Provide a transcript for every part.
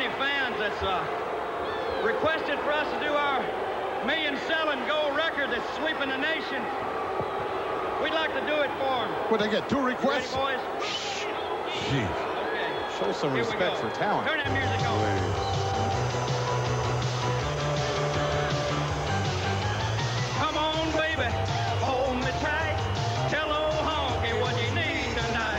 many fans that's requested for us to do our million-selling gold record that's sweeping the nation. We'd like to do it for them. Would they get 2 requests? You ready, boys? Jeez. Okay. Show some respect for talent. Turn that music on. Come on, baby. Hold me tight. Tell old honky what you need tonight.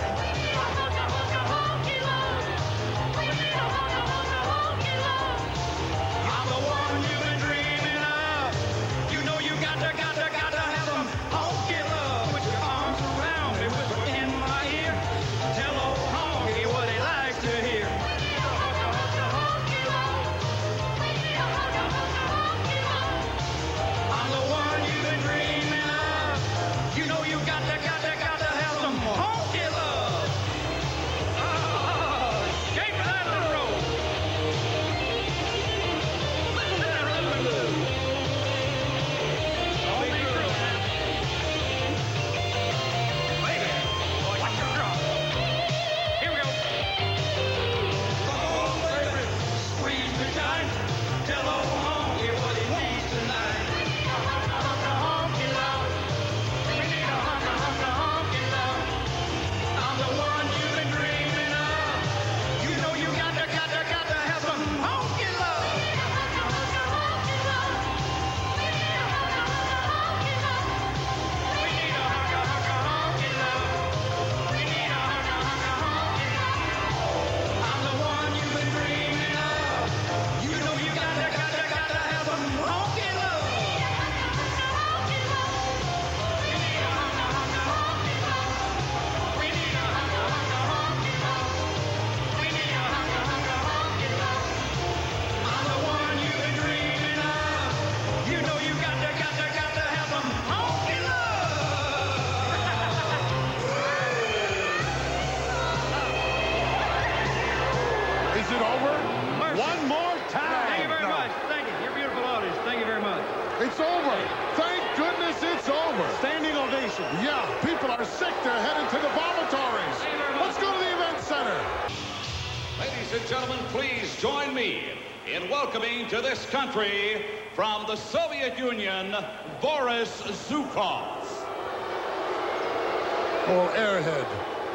I'm the one you've been dreaming of. You know you got to have some honky love. Put your arms around me, whisper in my ear. Tell old honky what he likes to hear. I'm the one you've been dreaming of. You know you got to have some honky love. Oh, shake that little roll. Listen to that rhythm and blues. All these girls. Baby, watch your drop. Here we go. Come on, baby, squeeze me tight. Tell old honky what he needs tonight. Honky love. We need a honky love. I'm the one you've been dreaming of. You know you got to have some honky love. We need a honky love. We need a honky love. I'm the one you've been dreaming of. You know you got to have some honky love. We need a honky love. We need a honky love. We need a honky love. I'm the one you've been dreaming of. You know you got to have some honky love. Is it over? Mercy. One more time. Thank you very much. Thank you. You're a beautiful audience. Thank you very much. It's over. Thank goodness it's over. Standing ovation. Yeah, people are sick. They're headed to the vomitories. Thank you very much. Let's go to the event center. Ladies and gentlemen, please join me in welcoming to this country from the Soviet Union, Boris Zukov. Oh, airhead.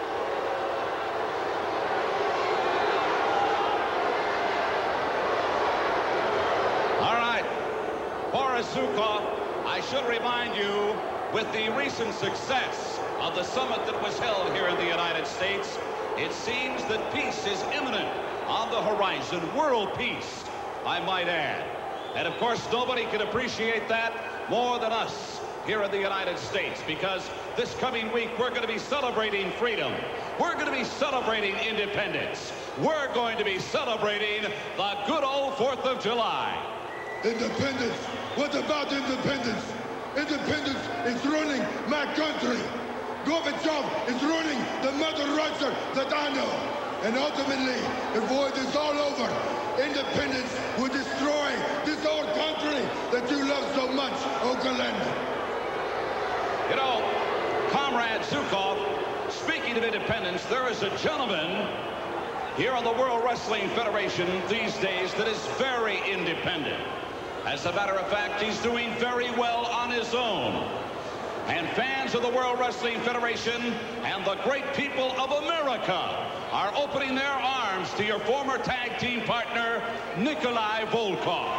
All right, Boris Zukov, I should remind you, with the recent success of the summit that was held here in the United States, it seems that peace is imminent on the horizon. World peace, I might add. And of course, nobody can appreciate that more than us here in the United States, because this coming week, we're going to be celebrating freedom. We're going to be celebrating independence. We're going to be celebrating the good old 4th of July. Independence? What about independence? Independence is ruining my country. Gorbachev is ruining the Mother Russia that I know. And ultimately, if war is all over, independence will destroy this old country that you love so much, Oakland. You know, Comrade Zukov, speaking of independence, there is a gentleman here on the World Wrestling Federation these days that is very independent. As a matter of fact, he's doing very well on his own. And fans of the World Wrestling Federation and the great people of America are opening their arms to your former tag team partner, Nikolai Volkov.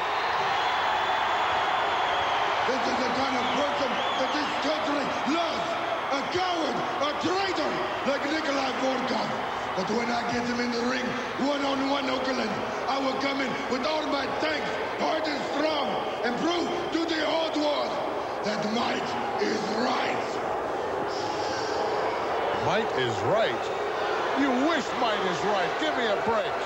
This is the kind of person that this country loves. A coward, a traitor like Nikolai Volkov. But when I get him in the ring, one-on-one, Oakland, I will come in with all my tanks, hard and strong, and prove to the old world that might is right. Might is right. You wish might is right. Give me a break.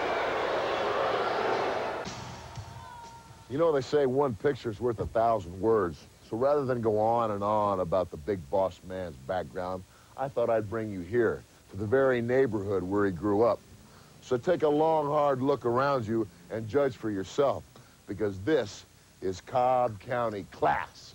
You know, they say one picture's worth 1,000 words. So rather than go on and on about the big boss man's background, I thought I'd bring you here, to the very neighborhood where he grew up. So take a long, hard look around you and judge for yourself, because this is Cobb County class.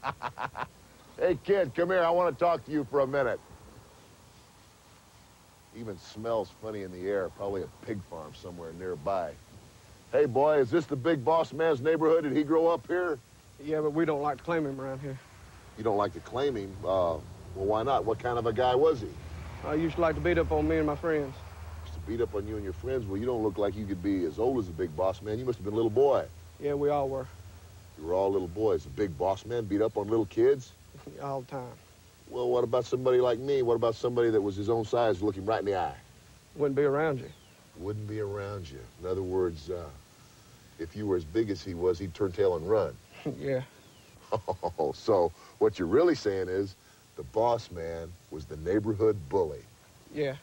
Hey, kid, come here. I want to talk to you for a minute. Even smells funny in the air. Probably a pig farm somewhere nearby. Hey, boy, is this the big boss man's neighborhood? Did he grow up here? Yeah, but we don't like to claim him around here. You don't like to claim him? Well, why not? What kind of a guy was he? I used to like to beat up on me and my friends. Used to beat up on you and your friends? Well, you don't look like you could be as old as the big boss man. You must have been a little boy. Yeah, we all were. You were all little boys. The big boss man beat up on little kids? All the time. Well, what about somebody like me? What about somebody that was his own size, looking right in the eye? Wouldn't be around you. Wouldn't be around you. In other words, if you were as big as he was, he'd turn tail and run. Yeah. Oh, so what you're really saying is the boss man was the neighborhood bully. Yeah.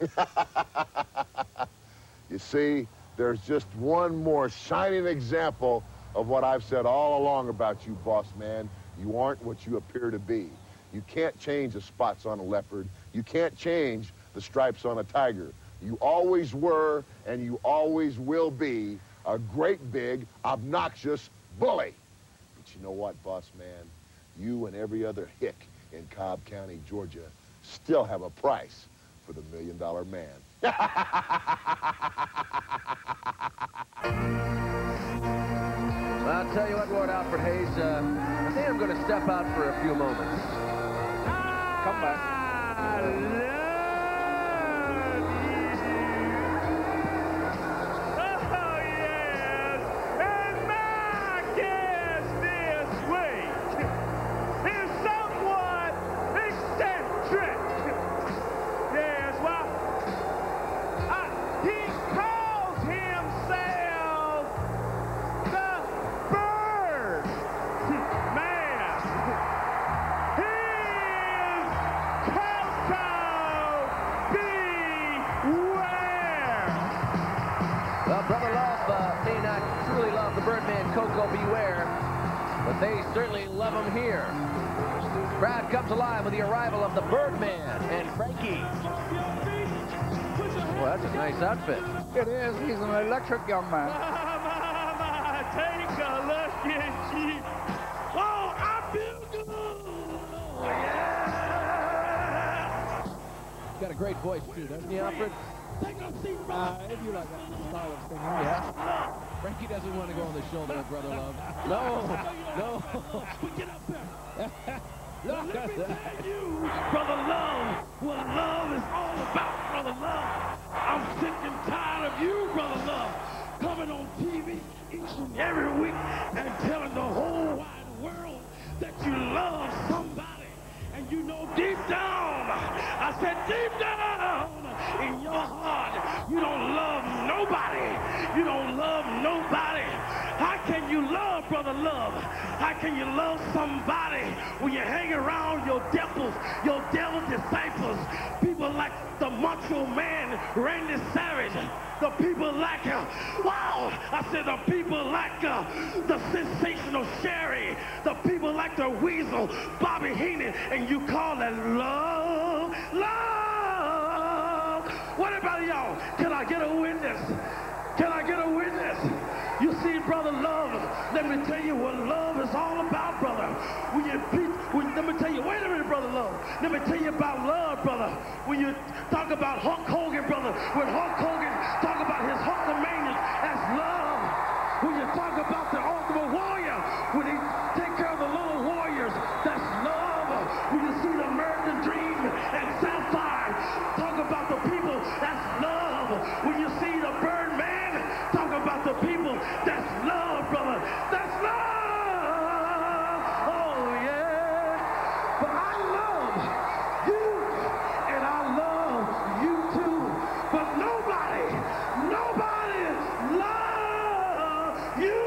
You see, there's just one more shining example of what I've said all along about you, boss man. You aren't what you appear to be. You can't change the spots on a leopard. You can't change the stripes on a tiger. You always were, and you always will be, a great big, obnoxious bully. But you know what, boss man? You and every other hick in Cobb County, Georgia, still have a price for the $1 Million Man. I'll tell you what, Lord Alfred Hayes, I think I'm going to step out for a few moments. Come back. They certainly love him here. Crowd comes alive with the arrival of the Birdman and Frankie. Well, that's a nice outfit. It is. He's an electric young man. Mama, take a look at you. Oh, I feel good. Oh, yeah. Got a great voice, too, doesn't he, Alfred? Take a seat, brother. If you like that style of thing. Yeah. Frankie doesn't want to go on the shoulder with Brother Love. No. Get up there. Let me tell you, Brother Love, what love is all about, Brother Love. I'm sick and tired of you, Brother Love, coming on TV each and every week and telling the whole wide world that you love somebody. And you know deep down, I said deep down in your heart, you don't love nobody. You don't love nobody. How can you love, Brother Love? How can you love somebody when you hang around your devil disciples, people like the Macho Man, Randy Savage, the people like, I said the people like the Sensational Sherry, the people like the Weasel, Bobby Heenan, and you call that love? Love! What about y'all? Can I get a witness? Can I get a witness? You see, Brother Love, let me tell you what love is all about, brother. Let me tell you, wait a minute, Brother Love. Let me tell you about love, brother. When you talk about Hulk Hogan, brother, when Hulk Hogan talk about his Hulkamania, that's love. When you talk about the Ultimate Warrior, when he take care of the little warriors, that's love. When you see the American Dream and Southside, talk about the people, that's love. When you see the Birdman, talk about the people, that's love, brother. That's love. Oh, yeah. But I love you, and I love you too. But nobody loves you.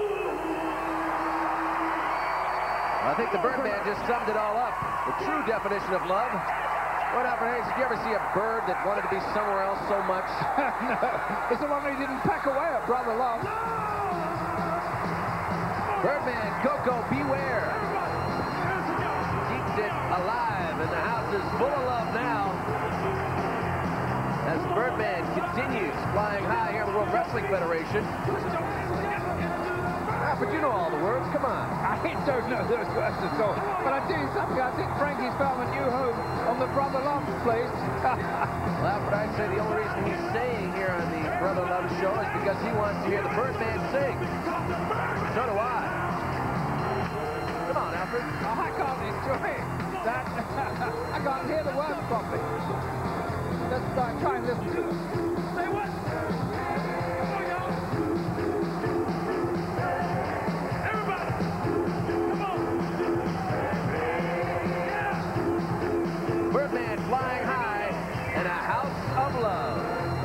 I think the Birdman just summed it all up. The true definition of love. What happened, Hayes? Did you ever see a bird that wanted to be somewhere else so much? No, it's the one he didn't pack away at Brother Love. Birdman, Coco, beware. Keeps it alive, and the house is full of love now. As Birdman continues flying high here in the World Wrestling Federation. But you know all the words, come on. I don't know those words at all. But I tell you something, I think Frankie's found a new home on the Brother Love's place. Well, Alfred, I'd say the only reason he's staying here on the Brother Love show is because he wants to hear the Birdman sing. So do I. Come on, Alfred. Oh, I can't enjoy that. I can't hear the words properly. Let's try and listen to them. Say what? Come on, y'all. Everybody. Come on. Yeah. Birdman flying high in a house of love.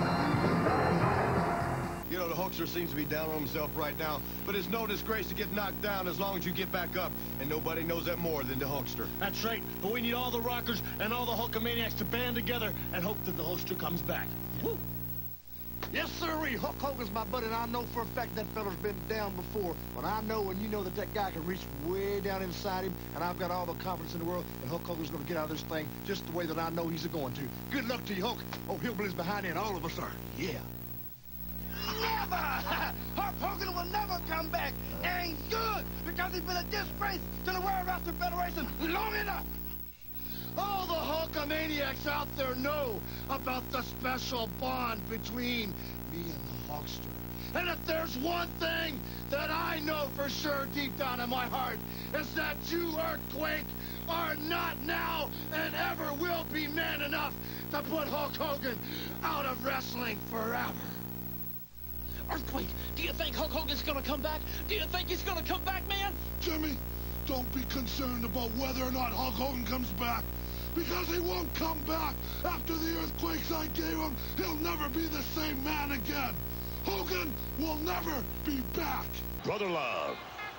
You know, the Hulkster seems to be down on himself right now, but it's no disgrace to get knocked down as long as you get back up, and nobody knows that more than the Hulkster. That's right, but we need all the rockers and all the Hulkamaniacs to band together and hope that the Hulkster comes back. Woo. Yes, sirree. Hulk Hogan's my buddy, and I know for a fact that fella's been down before. But I know and you know that that guy can reach way down inside him, and I've got all the confidence in the world that Hulk Hogan's going to get out of this thing just the way that I know he's going to. Good luck to you, Hulk. Oh, Hillbilly's behind you, and all of us are. Yeah. Never! Hulk Hogan will never come back. Ain't good, because he's been a disgrace to the World Wrestling Federation long enough. All the Hulkamaniacs out there know about the special bond between me and the Hulkster. And if there's one thing that I know for sure deep down in my heart, is that you, Earthquake, are not now and ever will be man enough to put Hulk Hogan out of wrestling forever. Earthquake, do you think Hulk Hogan's gonna come back? Do you think he's gonna come back, man? Jimmy, don't be concerned about whether or not Hulk Hogan comes back, because he won't come back. After the earthquakes I gave him, he'll never be the same man again. Hogan will never be back. Brother Love.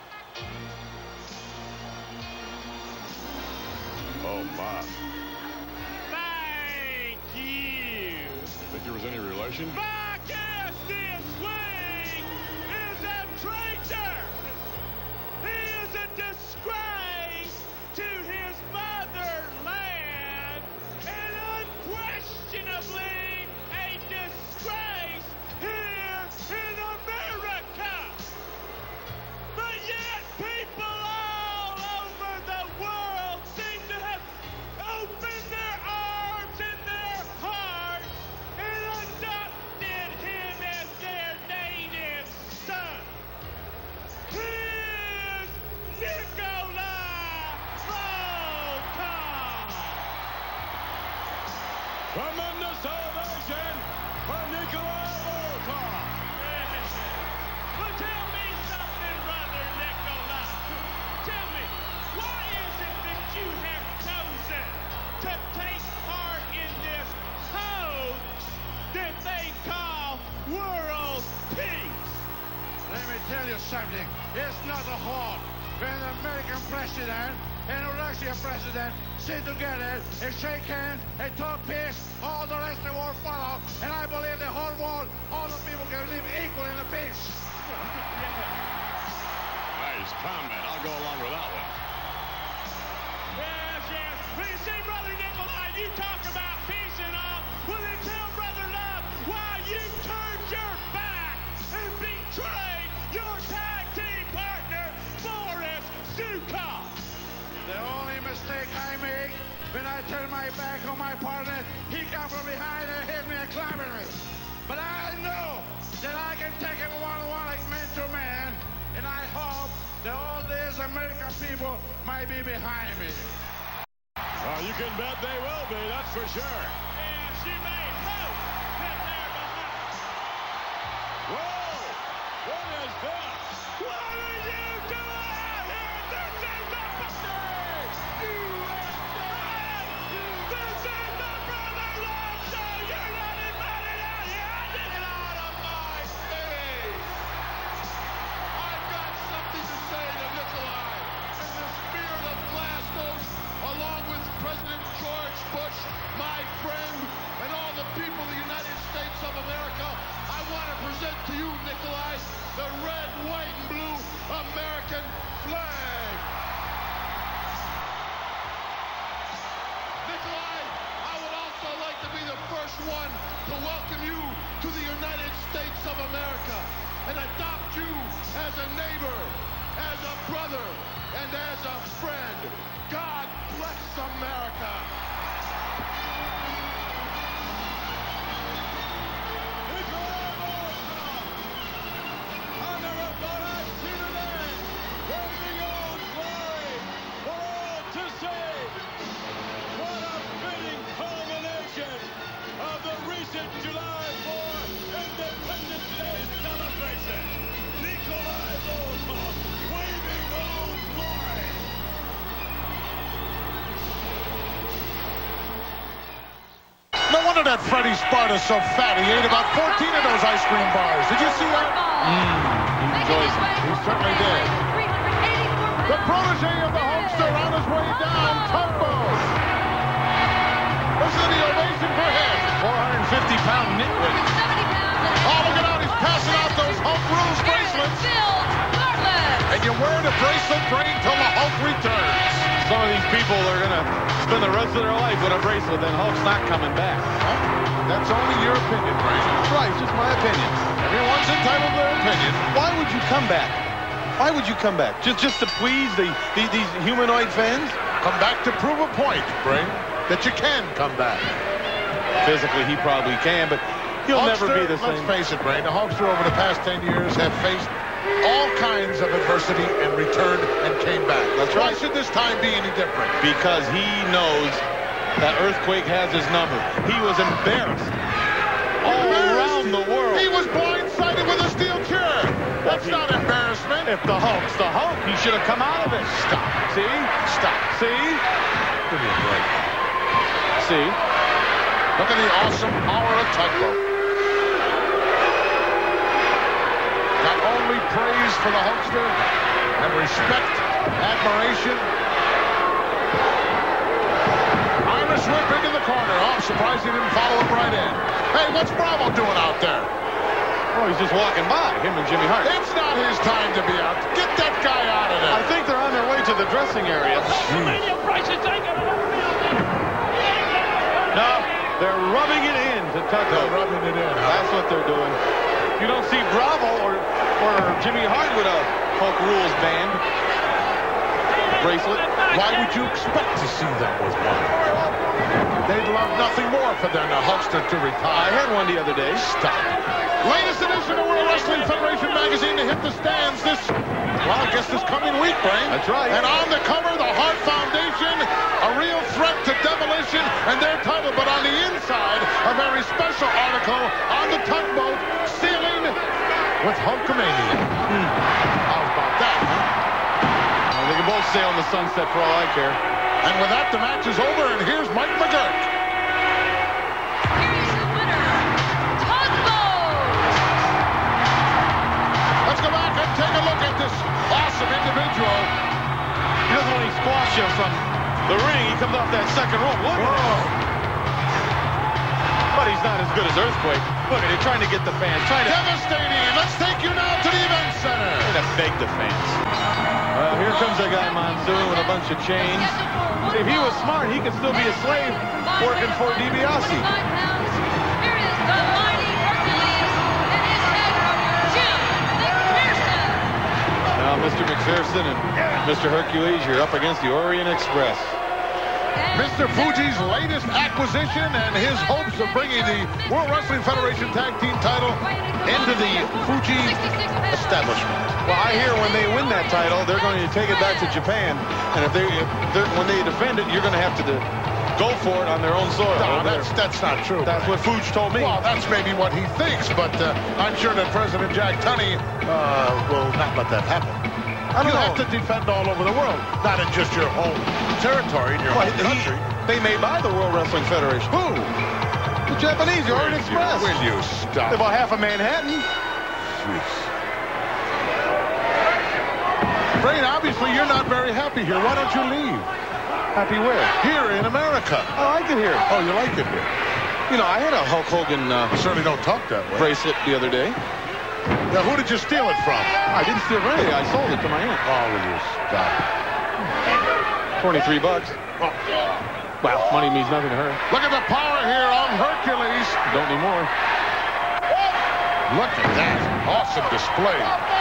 Oh, my. Thank you. Think there was any relation? My guest this week is a traitor. He is a disgrace to his motherland and unquestionably a disgrace here in America. But yet people all over the world seem to have opened their arms and their hearts and adopted him as their native son. He is Nikolai Volkov. Tremendous ovation for Nikolai Volkov. Well, tell me something, Brother Nikolai. Tell me, why is it that you have chosen to take part in this hoax that they call world peace? Let me tell you something. It's not a hoax. When the American president and the Russian president sit together and shake hands and talk peace, all the rest of the world follow. And I believe the whole world, all the people can live equal in the peace. Nice comment. I'll go along with that one. Yes, yes. Well, you see, Brother Nikolai, you talk about peace and all. Well, then tell Brother Love why you turned your back and betrayed your tag team partner, Boris Zukov. The only mistake I make when I turn my back on my partner, he come from behind and hit me and clamber me. But I know that I can take him one-on-one like man to man, and I hope that all these American people might be behind me. Well, you can bet they will be, that's for sure. Yes, you may hope that they're behind. Whoa! What is this? What are you doing out here? This is the This is the Brother Love Show. You're not invited out here. Get out of my face. I've got something to say to Nikolai. In the spirit of Glasnost, along with President George Bush, my friend, and all the people of the United States of America, I want to present to you, Nikolai, the red, white, and blue American flag. Nikolai, I would also like to be the first one to welcome you to the United States of America and adopt you as a neighbor, as a brother, and as a friend. God bless America. wonder that Freddie Sparta's so fat. He ate about 14 of those ice cream bars. Did you see that? He enjoys it. He certainly did. The protege of the Hulkster on his way down, Tugboat. Listen to the ovation for him. 450-pound nitwit. Oh, look at out. He's passing out those Hulk Rules bracelets. And you wear the bracelet brain till the Hulk returns. Some of these people are going to spend the rest of their life with a bracelet, then Hulk's not coming back. That's only your opinion, Brain. That's right, just my opinion. Everyone's entitled to their opinion. Why would you come back? Why would you come back? Just to please these humanoid fans? Come back to prove a point, Brain, that you can come back. Physically, he probably can, but he'll never be the same. Let's face it, Brain, the Hulkster over the past 10 years have faced all kinds of adversity and returned and came back. That's Why right. should this time be any different? Because he knows that Earthquake has his number. He was embarrassed all around the world. He was blindsided with a steel chair. That's not embarrassment. If the Hulk's the Hulk, he should have come out of it. Stop. See? Stop. See? Give me a break. See? Look at the awesome power of Tugboat. Not only praise for the Hulkster and respect, admiration. Irish whip big in the corner. Oh, I'm surprised he didn't follow him right in. Hey, what's Bravo doing out there? Oh, he's just walking by, him and Jimmy Hart. It's not his time to be out. Get that guy out of there. I think they're on their way to the dressing area. No, they're rubbing it in to Tugboat. They're rubbing it in. That's what they're doing. You don't see Bravo or Jimmy Hart with a Hulk Rules band bracelet. Why would you expect to see them with one? They'd love nothing more for their Hulkster to retire. I had one the other day. Stop. Latest edition of World Wrestling Federation magazine to hit the stands this, well, I guess this coming week, Brain. That's right. And on the cover, the Hart Foundation, a real threat to demolition, and their title. But on the inside, a very special article on the Tugboat, Sealing with Hulkamania. How about that, huh? Well, they can both sail in the sunset for all I care. And with that, the match is over, and here's Mike McGurk. Here's the winner, Tugboat. Let's go back and take a look at this awesome individual. He doesn't want to squash him from the ring. He comes off that second rope. Look at him. But he's not as good as Earthquake. Look at it, trying to get the fans. Devastating. Let's take you now to the event center. Trying to beg the fans. Well, here comes a guy, Monsoon, with a bunch of chains. See, if he was smart, he could still be a slave working for DiBiase. Here is the mighty Hercules and his tag partner, Jim McPherson. Now, Mr. McPherson and Mr. Hercules, you're up against the Orient Express. Mr. Fuji's latest acquisition and his hopes of bringing the World Wrestling Federation Tag Team title into the Fuji establishment. Well, I hear when they win that title, they're going to take it back to Japan. And when they defend it, you're going to have to go for it on their own soil. No, that's not true. That's what Fuji told me. Well, that's maybe what he thinks, but I'm sure that President Jack Tunney will not let that happen. You have to defend all over the world, not in just your home territory, in your home country. They may buy the World Wrestling Federation. Who? The Japanese, the Orient Express. Will you stop? They bought half of Manhattan. Jeez. Brain, obviously you're not very happy here. Why don't you leave? Happy where? Here in America. I like it here. Oh, you like it here? You know, I had a Hulk Hogan you certainly don't talk that way. bracelet the other day. Now, who did you steal it from? I didn't steal anything. I sold it to my aunt. Oh, will you stop? $23. Oh. Well, money means nothing to her. Look at the power here on Hercules. Don't need more. Look at that. Awesome display.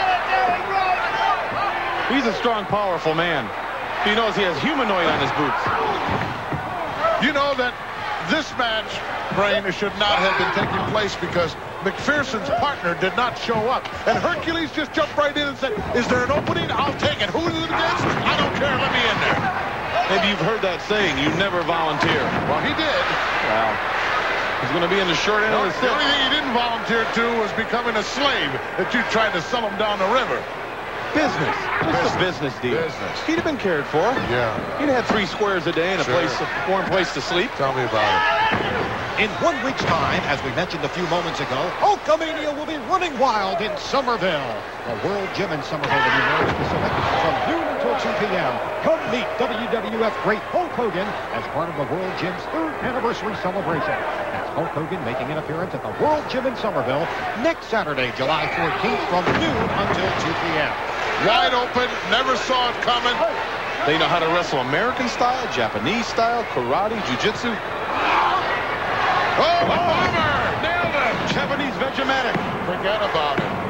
He's a strong, powerful man. He knows he has humanoid on his boots. You know that this match, Brain, should not have been taking place because McPherson's partner did not show up. And Hercules just jumped right in and said, is there an opening? I'll take it. Who is it against? I don't care. Let me in there. Maybe you've heard that saying, you never volunteer. Well, he did. Wow. He's going to be in the short end of the stick. The only thing he didn't volunteer to was becoming a slave that you tried to sell him down the river. Business. Just a business deal. Business. He'd have been cared for. Yeah. He'd have had 3 squares a day and a warm place to sleep. Tell me about it. In 1 week's time, as we mentioned a few moments ago, Hulkamania will be running wild in Somerville. The World Gym in Somerville will be more specific from noon until 2 p.m. Come meet WWF great Hulk Hogan as part of the World Gym's 3rd anniversary celebration. That's Hulk Hogan making an appearance at the World Gym in Somerville next Saturday, July 14th from noon until 2 p.m. Wide open, never saw it coming. They know how to wrestle American style, Japanese style, karate, jiu-jitsu. Oh, the bomber! Nailed it! Japanese Vegematic. Forget about it.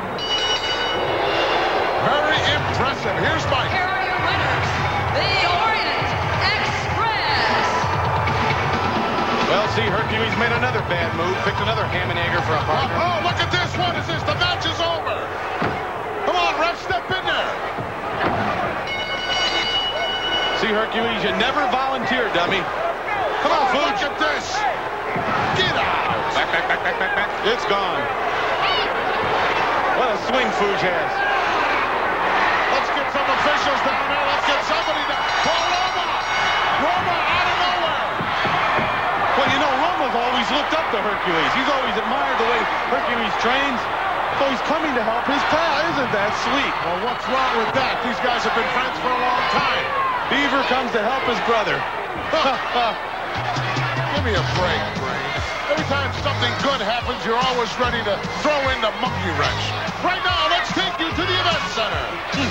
Very impressive. Here's Mike. Here are your winners, the Orient Express. Well, see, Hercules made another bad move. Picked another ham and egger for a partner. Oh, look at this. What is this? The match is over. Come on, ref, step in there. See, Hercules, you never volunteer, dummy. Come on, Fuji. Look at this. Get out. Back. It's gone. What a swing Fuji has. Let's get some officials down there. Let's get somebody down. Oh, Roma out of nowhere. Well, you know, Roma's always looked up to Hercules. He's always admired the way Hercules trains. So he's coming to help his pal. Isn't that sweet? Well, what's wrong with that? These guys have been friends for a long time. Beaver comes to help his brother. Give me a break, Brain. Every time something good happens, you're always ready to throw in the monkey wrench. Right now, let's take you to the event center.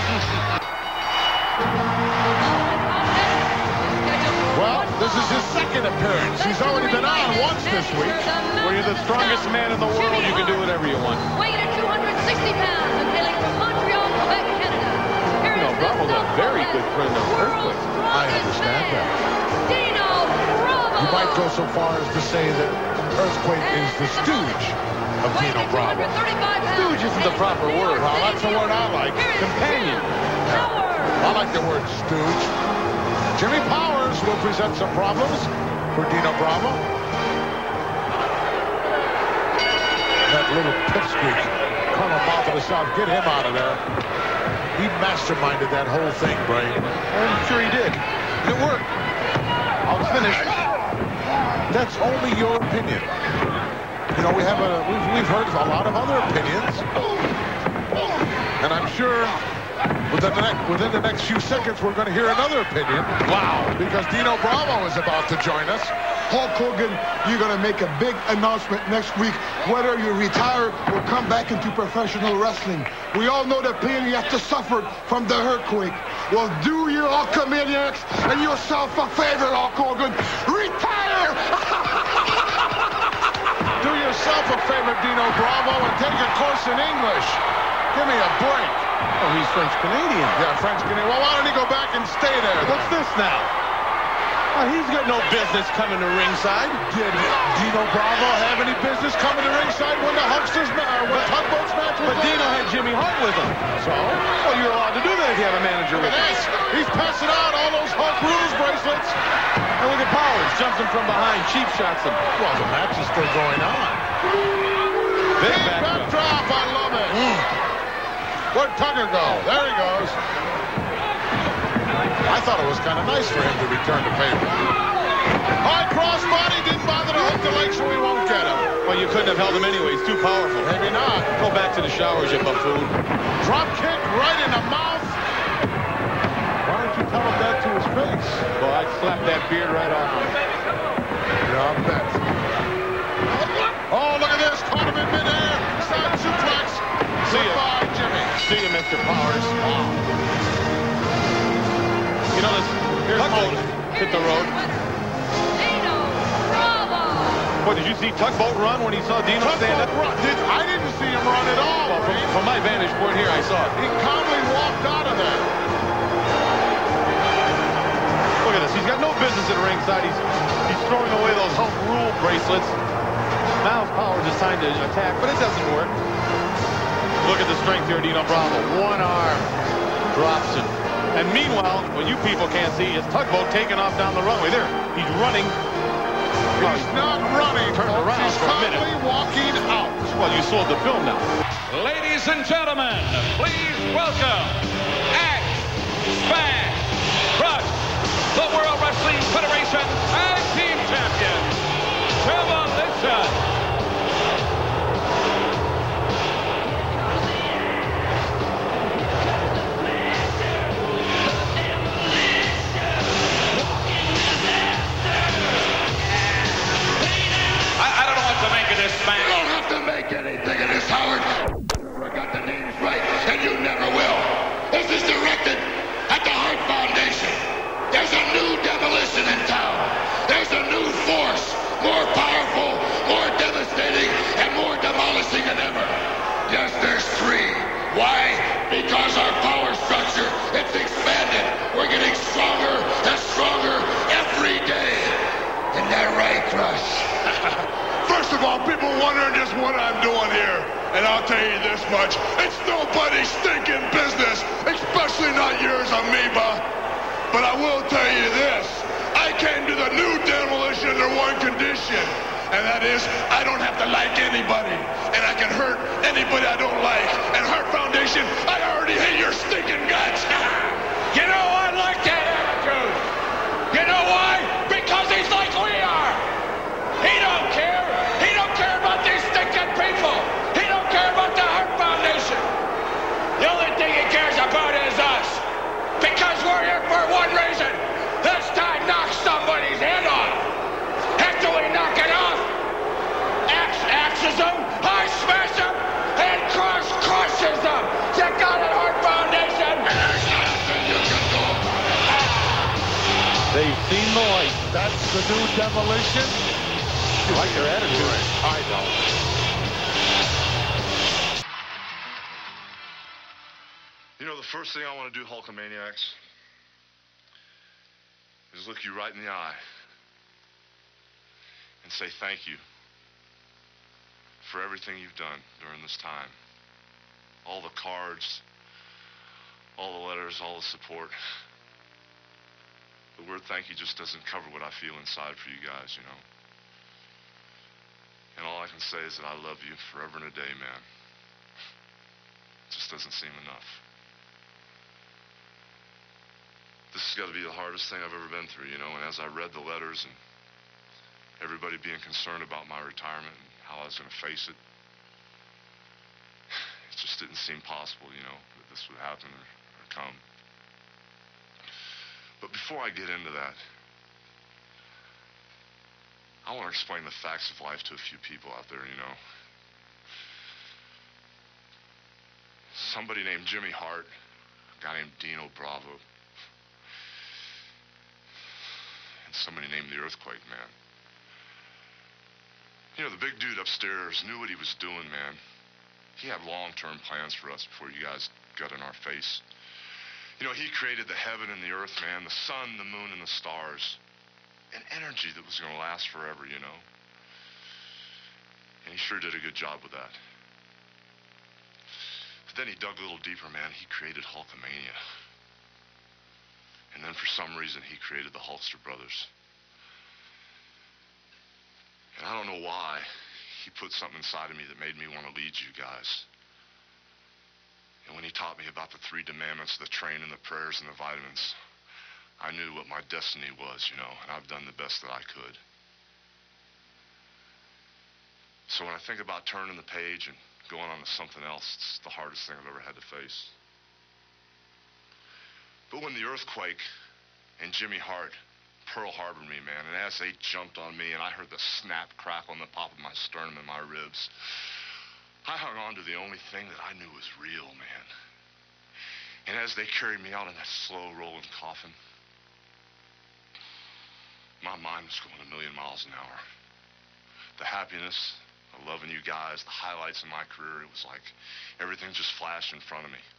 Well, this is his second appearance. He's already been on once this week. Well, you're the strongest man in the world. You can do whatever you want. Weighing at 260 pounds and hailing from Montreal, Quebec, Canada. Here is Bravo's a very good friend of Earthquake. I understand that. Dino Bravo. You might go so far as to say that Earthquake is the stooge of Dino Bravo. Stooge isn't the proper word. Well, that's the word I like. Companion. I like the word stooge. Jimmy Powers will present some problems for Dino Bravo. That little pipsqueak, Colonel Mouth of the South, get him out of there. He masterminded that whole thing, Brain. I'm sure he did. It worked. I was finished. That's only your opinion. You know, we've heard a lot of other opinions. And I'm sure within the next few seconds, we're going to hear another opinion. Wow. Because Dino Bravo is about to join us. Hulk Hogan, you're going to make a big announcement next week, whether you retire or come back into professional wrestling. We all know the pain you have to suffer from the earthquake. Well, do your Hulkamaniacs and yourself a favor, Hulk Hogan. Retire! Do yourself a favor, Dino Bravo, and take a course in English. Give me a break. Oh, he's French-Canadian. Yeah, French-Canadian. Well, why don't he go back and stay there? What's this now? Oh, he's got no business coming to ringside. Did Dino Bravo have any business coming to ringside when the Hucksters, when Tugboat's match was But Dino had Jimmy Hart with him. So? Well, you're allowed to do that if you have a manager with you. He's passing out all those Hulk rules bracelets. And look at Powers. Jumps him from behind. Cheap shots him. Well, the match is still going on. Big backdrop. I love it. Where'd Tucker go? There he goes. I thought it was kind of nice for him to return to favor. High crossbody, didn't bother to hook the leg, so we won't get him. Well, you couldn't have held him anyway. He's too powerful. Maybe not. Go back to the showers, you buffoon. Drop kick right in the mouth. Why don't you tell him that to his face? Well, I'd slap that beard right off him. Yeah, I bet. Oh, look at this. Caught him in midair. Side suplex. See ya. Goodbye, Jimmy. See you, Mr. Powers. You know, here's Tugboat hit the road. Dino Bravo. What, did you see Tugboat run when he saw Dino stand up? I didn't see him run at all. Well, from my vantage point here, I saw it. He calmly walked out of there. Look at this. He's got no business at ringside. He's throwing away those Hulk rule bracelets. Now Powers is trying to attack, but it doesn't work. Look at the strength here, Dino Bravo. One arm drops him. And meanwhile, what you people can't see is Tugboat taking off down the runway. There, he's running. He's not running. Turned around He's for a minute. calmly walking out. Well, you sold the film now. Ladies and gentlemen, please welcome Axe, Smash, Crush, the World Wrestling Federation Tag Team Champions, Tim more powerful, more devastating, and more demolishing than ever. Yes, there's three. Why? Because our power structure, it's expanded. We're getting stronger and stronger every day. Isn't that right, Crush? First of all, people wondering just what I'm doing here. And I'll tell you this much, it's nobody's stinking business, especially not yours, Amoeba. But I will tell you this, I came to the new demolition under one condition, and that is I don't have to like anybody, and I can hurt anybody I don't like. And Heart Foundation, I already hate your stinking guts. You know, I like that attitude. You know why? Because he's like we are. He don't care. He don't care about these stinking people. He don't care about the Heart Foundation. The only thing he cares about is us. Because we're here for one reason. That's to knock somebody's head off. After we knock it off, Axe axes them, I smash them, and Crush crushes them. You got it, Heart Foundation. They've seen the light. That's the new demolition. You like their attitude? I don't. You know, the first thing I want to do, Hulkamaniacs, is look you right in the eye and say thank you for everything you've done during this time. All the cards, all the letters, all the support. The word thank you just doesn't cover what I feel inside for you guys, you know. And all I can say is that I love you forever and a day, man. It just doesn't seem enough. This has got to be the hardest thing I've ever been through, you know, and as I read the letters and everybody being concerned about my retirement and how I was going to face it, it just didn't seem possible, you know, that this would happen or come. But before I get into that, I want to explain the facts of life to a few people out there, you know. Somebody named Jimmy Hart, a guy named Dino Bravo, and somebody named the Earthquake Man. You know, the big dude upstairs knew what he was doing, man. He had long-term plans for us before you guys got in our face. You know, he created the heaven and the earth, man, the sun, the moon, and the stars. An energy that was going to last forever, you know. And he sure did a good job with that. But then he dug a little deeper, man. He created Hulkamania. And then for some reason, he created the Hulkster brothers. And I don't know why he put something inside of me that made me want to lead you guys. And when he taught me about the 3 commandments, the train and the prayers and the vitamins, I knew what my destiny was, you know, and I've done the best that I could. So when I think about turning the page and going on to something else, it's the hardest thing I've ever had to face. But when the Earthquake and Jimmy Hart Pearl Harbored me, man, and as they jumped on me and I heard the snap, crackle on the pop of my sternum and my ribs, I hung on to the only thing that I knew was real, man. And as they carried me out in that slow rolling coffin, my mind was going a million miles an hour. The happiness, the loving you guys, the highlights of my career, it was like everything just flashed in front of me.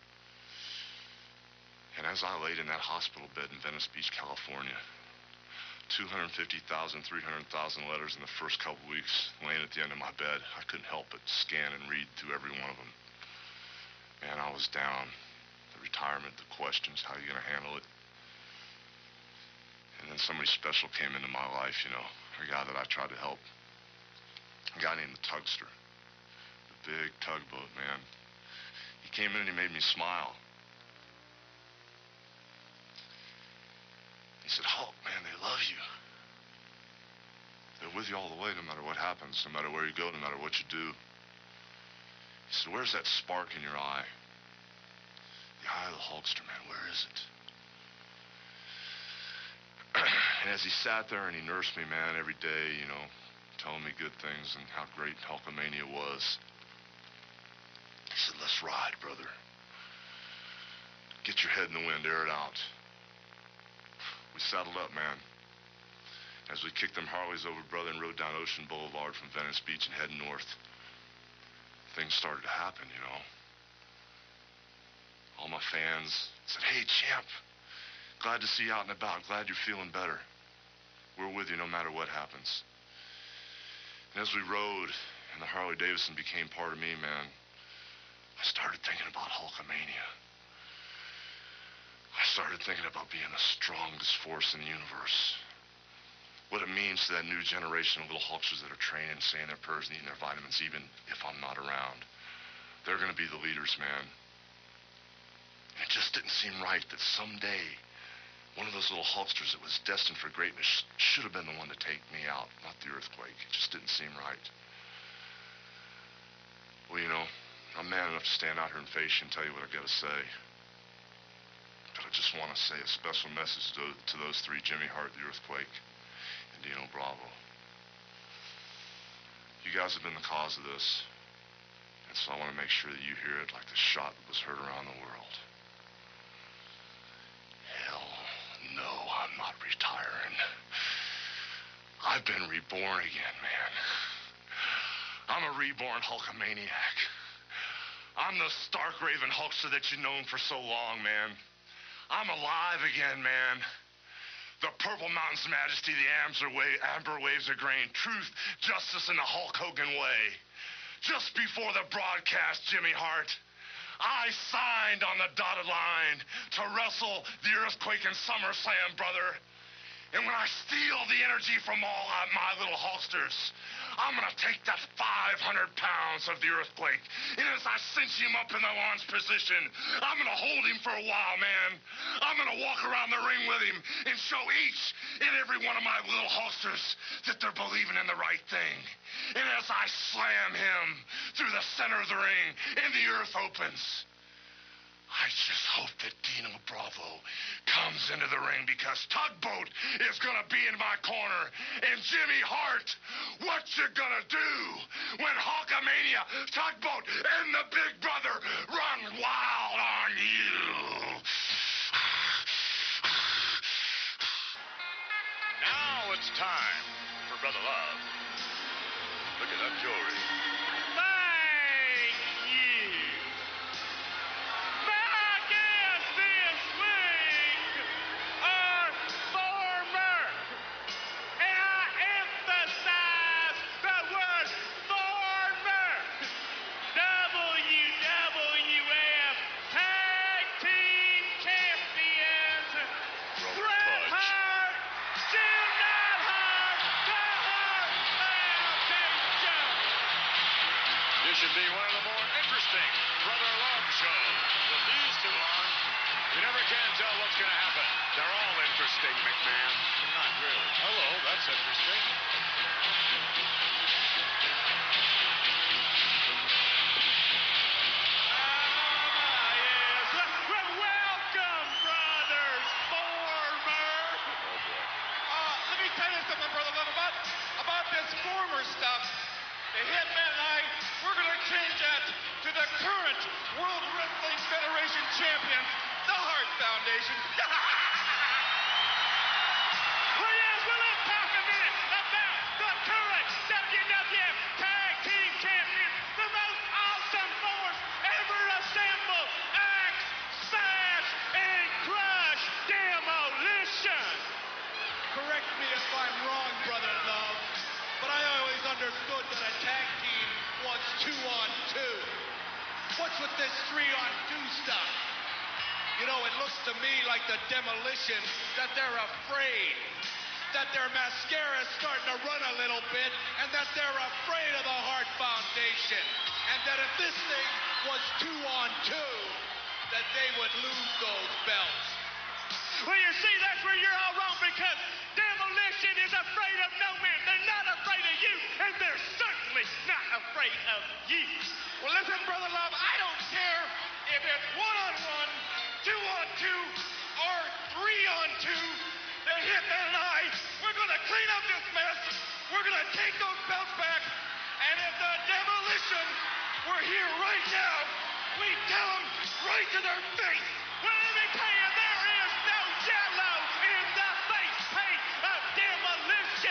And as I laid in that hospital bed in Venice Beach, California, 250,000, 300,000 letters in the first couple weeks laying at the end of my bed, I couldn't help but scan and read through every one of them. Man, I was down. The retirement, the questions, how are you going to handle it? And then somebody special came into my life, you know, a guy that I tried to help. A guy named the Tugster. The big tugboat, man. He came in and he made me smile. He said, Hulk, man, they love you. They're with you all the way, no matter what happens, no matter where you go, no matter what you do. He said, where's that spark in your eye? The eye of the Hulkster, man, where is it? And as he sat there and he nursed me, man, every day, you know, telling me good things and how great Hulkamania was, he said, let's ride, brother. Get your head in the wind, air it out. We saddled up, man. As we kicked them Harleys over, brother, and rode down Ocean Boulevard from Venice Beach and heading north, things started to happen, you know. All my fans said, "Hey, champ, glad to see you out and about. Glad you're feeling better. We're with you no matter what happens." And as we rode and the Harley Davidson became part of me, man, I started thinking about Hulkamania. I started thinking about being the strongest force in the universe. What it means to that new generation of little Hulksters that are training, saying their prayers, and eating their vitamins, even if I'm not around. They're going to be the leaders, man. It just didn't seem right that someday one of those little Hulksters that was destined for greatness should have been the one to take me out, not the earthquake. It just didn't seem right. Well, you know, I'm man enough to stand out here and face you and tell you what I got to say. But I just want to say a special message to those three, Jimmy Hart, the earthquake, and Dino Bravo. You guys have been the cause of this, and so I want to make sure that you hear it like the shot that was heard around the world. Hell no, I'm not retiring. I've been reborn again, man. I'm a reborn Hulkamaniac. I'm the stark Raven Hulkster that you've known for so long, man. I'm alive again, man. The Purple Mountain's majesty, the amber waves of grain, truth, justice, and the Hulk Hogan way. Just before the broadcast, Jimmy Hart, I signed on the dotted line to wrestle the earthquake in SummerSlam, brother. And when I steal the energy from all my little Hulksters, I'm going to take that 500 pounds of the earthquake. And as I cinch him up in the launch position, I'm going to hold him for a while, man. I'm going to walk around the ring with him and show each and every one of my little Hulksters that they're believing in the right thing. And as I slam him through the center of the ring and the earth opens, I just hope that Dino Bravo comes into the ring, because Tugboat is going to be in my corner. And Jimmy Hart, what you gonna do when Hulkamania, Tugboat, and the Big Brother run wild on you? Now it's time for Brother Love. Look at that jewelry. Should be one of the more interesting Brother Love shows. With these two on, you never can tell what's going to happen. They're all interesting, McMahon. Not really. Hello, that's interesting. Yes. Welcome, brothers Former. Oh, boy. Let me tell you something, Brother Love, about this former stuff. The Hitman and I, we're going to change that to the current World Wrestling Federation champion, the Hart Foundation. Well, yes, well, let's talk a minute about the current WWF Tag Team Champions, the most awesome force ever assembled. Axe, Smash, and Crush Demolition. Correct me if I'm wrong, Brother Love, but I always understood that a tag team was 2-on-2. What's with this 3-on-2 stuff? You know, it looks to me like the Demolition, that they're afraid, that their mascara's starting to run a little bit, and that they're afraid of the Hart Foundation, and that if this thing was 2-on-2, that they would lose those belts. Well, you see, that's where you're all wrong, because Demolition is afraid of no man. They're not afraid of you, and they're certainly not afraid of you. Well, listen, Brother Love, I don't care if it's 1-on-1, 2-on-2, or 3-on-2. The Hitman and I, we're going to clean up this mess. We're going to take those belts back, and if the Demolition were here right now, we'd tell them right to their face. Well, let me tell you, there is no yellow in the face paint of Demolition.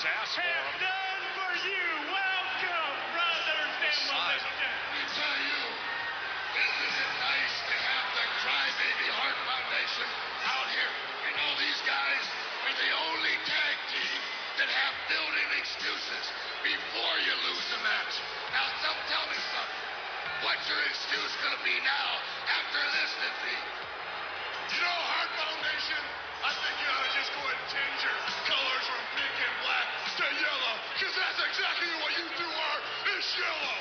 his ass for him. Done for you. Welcome, brothers. Demolition. I tell you, isn't it nice to have the Crybaby Heart Foundation out here? You know, these guys are the only tag team that have built-in excuses before you lose the match. Now, tell me something. What's your excuse going to be now after this defeat? You know, Heart Foundation, I think you ought to just go ahead and change your colors from pink and black to yellow, because that's exactly what you two are, is yellow.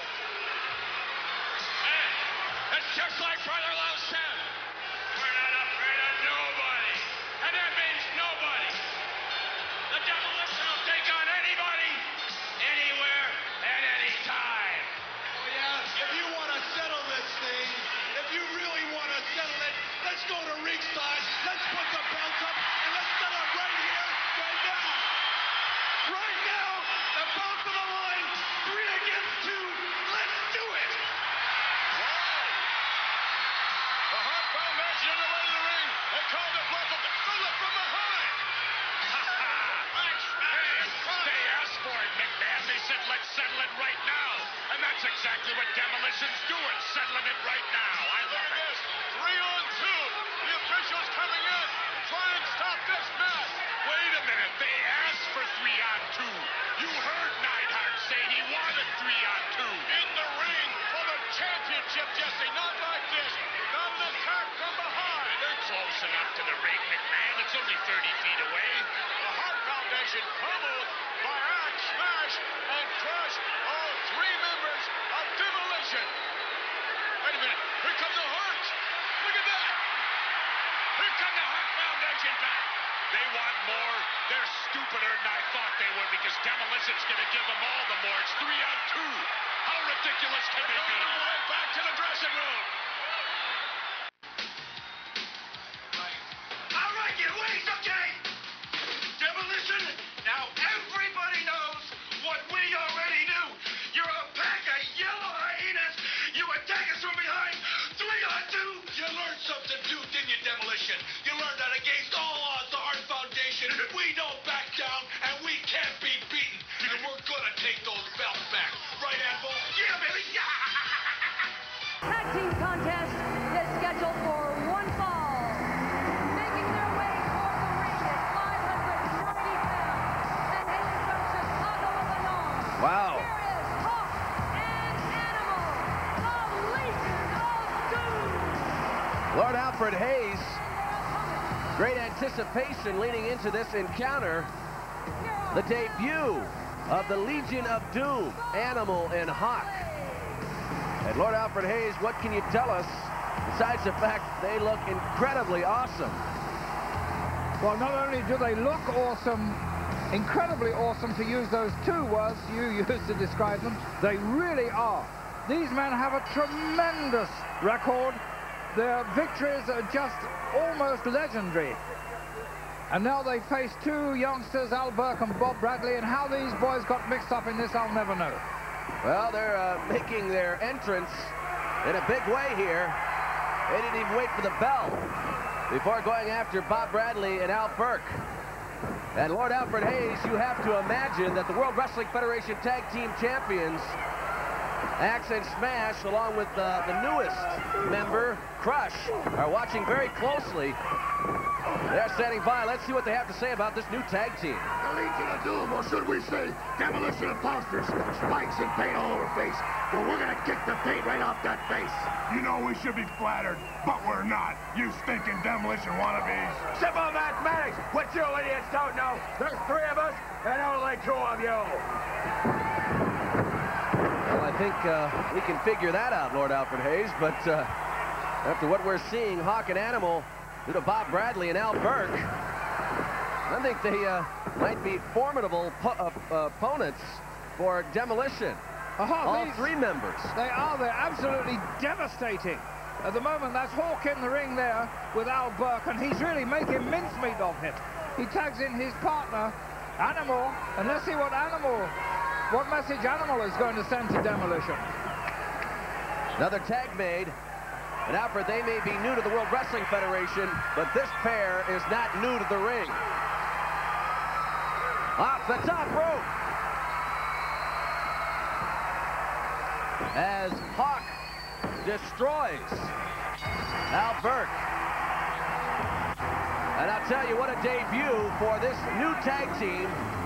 Hey, it's just like Brother Love said. We're not afraid of nobody. And that means nobody. The Demolition will take on anybody, anywhere, and anytime. Oh, yeah, if you want to settle this thing, if you really want to settle it, let's go to ringside, let's put the belts up, and let's settle it right here, right now. Right now, the belts on the line, 3 against 2. Let's do it. The Heart Foundation on the way to the ring. They called the bluff of the bullet from behind. They asked for it, McMahon. They said, let's settle it right now. And that's exactly what Demolition's doing, settling it right now. I love it. 3 on 2. The officials coming in. Try and stop this match. Wait a minute. They asked for 3 on 2. You heard Neidhart say he wanted 3 on 2. In the ring for the championship, Jesse. Not like this. Not an attack from behind. They're close enough to the ring, McMahon. It's only 30 feet away. The Heart Foundation pummeled by axe, smash, and crush all 3 members of Demolition. Wait a minute. Here come the Hearts. Look at that. Here come the Heart Foundation back. They want more. They're stupider than I thought they were, because Demolition's going to give them all the more. It's 3 on 2. How ridiculous can they be? Back to the dressing room. All right, you ladies, okay? Demolition, now everybody knows what we already knew. You're a pack of yellow hyenas. You attack us from behind. 3 on 2. You learned something too, didn't you, Demolition? You learned that against all odds, the Heart Foundation, we don't back down, and we can't be beaten. And we're gonna take those belts back. Right, Anvil? Yeah, baby. Tag team contest is scheduled for 1 fall. Making their way toward the ring at 590 pounds and hailing from Chicago, Illinois. Wow. Here is Hawk and Animal, the Legion of Doom. Lord Alfred Hayes. Great anticipation leading into this encounter. The debut of the Legion of Doom, Animal and Hawk. And Lord Alfred Hayes, what can you tell us besides the fact they look incredibly awesome? Well, not only do they look awesome, incredibly awesome, to use those 2 words you used to describe them, they really are. These men have a tremendous record. Their victories are just almost legendary. And now they face 2 youngsters, Al Burke and Bob Bradley, and how these boys got mixed up in this, I'll never know. Well, they're making their entrance in a big way here. They didn't even wait for the bell before going after Bob Bradley and Al Burke. And Lord Alfred Hayes, you have to imagine that the World Wrestling Federation Tag Team Champions, Axe and Smash, along with the newest member, Crush, are watching very closely. They're standing by. Let's see what they have to say about this new tag team. The Legion of Doom, or should we say Demolition Imposters, spikes and paint all over face. Well, we're gonna kick the paint right off that face. You know we should be flattered, but we're not. You stinking Demolition wannabes. Simple mathematics. What you idiots don't know, there's 3 of us and only 2 of you. Well, I think we can figure that out, Lord Alfred Hayes, but after what we're seeing, Hawk and Animal, due to Bob Bradley and Al Burke, I think they might be formidable opponents for Demolition. All 3 members. They are. They're absolutely devastating. At the moment, that's Hawk in the ring there with Al Burke, and he's really making mincemeat of him. He tags in his partner, Animal, and let's see what message Animal is going to send to Demolition. Another tag made. And Alfred, they may be new to the World Wrestling Federation, but this pair is not new to the ring. Off the top rope. As Hawk destroys Al Burke. And I'll tell you what a debut for this new tag team.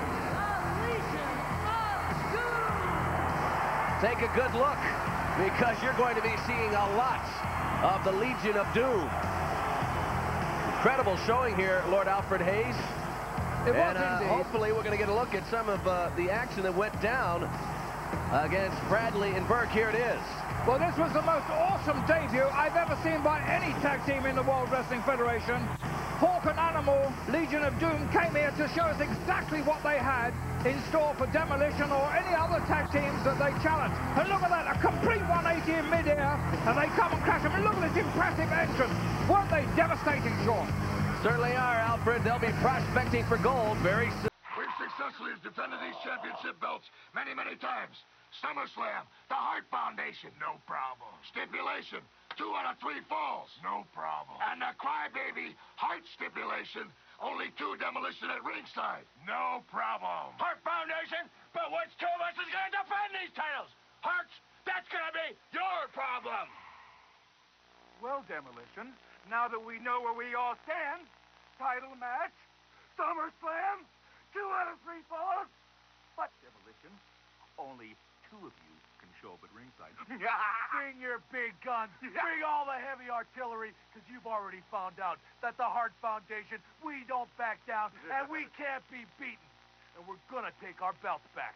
Take a good look, because you're going to be seeing a lot of the Legion of Doom. Incredible showing here, Lord Alfred Hayes. And hopefully we're going to get a look at some of the action that went down against Bradley and Burke. Here it is. Well, this was the most awesome debut I've ever seen by any tag team in the World Wrestling Federation. Hawk and Animal, Legion of Doom, came here to show us exactly what they had in store for Demolition or any other tag teams that they challenged. And look at that, a complete 180 in midair, and they come and crash them. And look at this impressive entrance. Weren't they devastating, Sean? Certainly are, Alfred. They'll be prospecting for gold very soon. We've successfully defended these championship belts many, many times. SummerSlam, the Hart Foundation, no problem. Stipulation, 2 out of 3 falls, no problem. And the Crybaby Hart stipulation, only 2 demolition at ringside, no problem. Hart Foundation, but which 2 of us is going to defend these titles? Harts, that's going to be your problem. Well, Demolition, now that we know where we all stand, title match, SummerSlam, 2 out of 3 falls. But, Demolition, only 2 of you can show up at ringside. Bring your big guns. Bring all the heavy artillery, because you've already found out that the Hart Foundation, we don't back down, and we can't be beaten. And we're gonna take our belts back.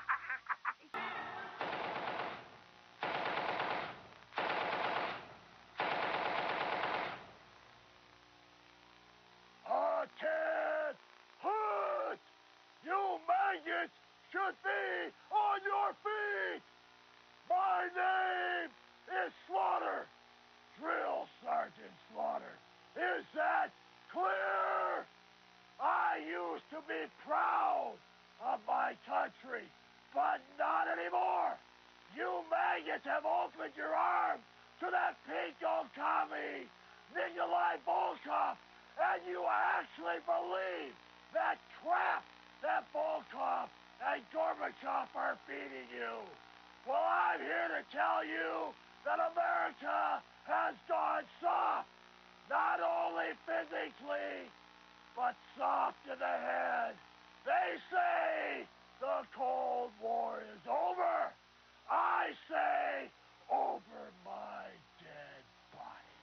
Attack! Hut! You maggots should be on your feet! My name is Slaughter, Drill Sergeant Slaughter. Is that clear? I used to be proud of my country, but not anymore. You maggots have opened your arms to that pinko commie, Nikolai Volkov, and you actually believe that crap that Volkov and Gorbachev are feeding you. Well, I'm here to tell you that America has gone soft, not only physically, but soft in the head. They say the Cold War is over. I say over my dead body.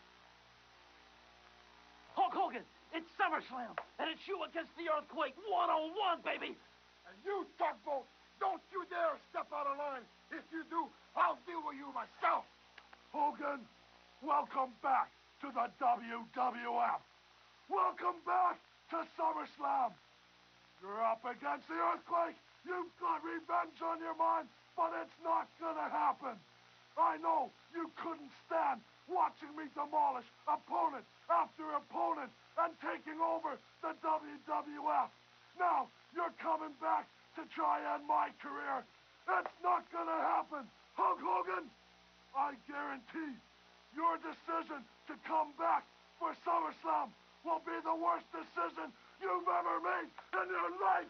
Hulk Hogan, it's SummerSlam, and it's you against the Earthquake, one-on-one, baby. And you, tugboat, don't you dare step out of line. If you do, I'll deal with you myself. Hogan, welcome back to the WWF. Welcome back to SummerSlam. You're up against the Earthquake. You've got revenge on your mind, but it's not gonna happen. I know you couldn't stand watching me demolish opponent after opponent and taking over the WWF. Now, you're coming back to try and end my career. It's not gonna happen. Hulk Hogan, I guarantee your decision to come back for SummerSlam will be the worst decision you've ever made in your life.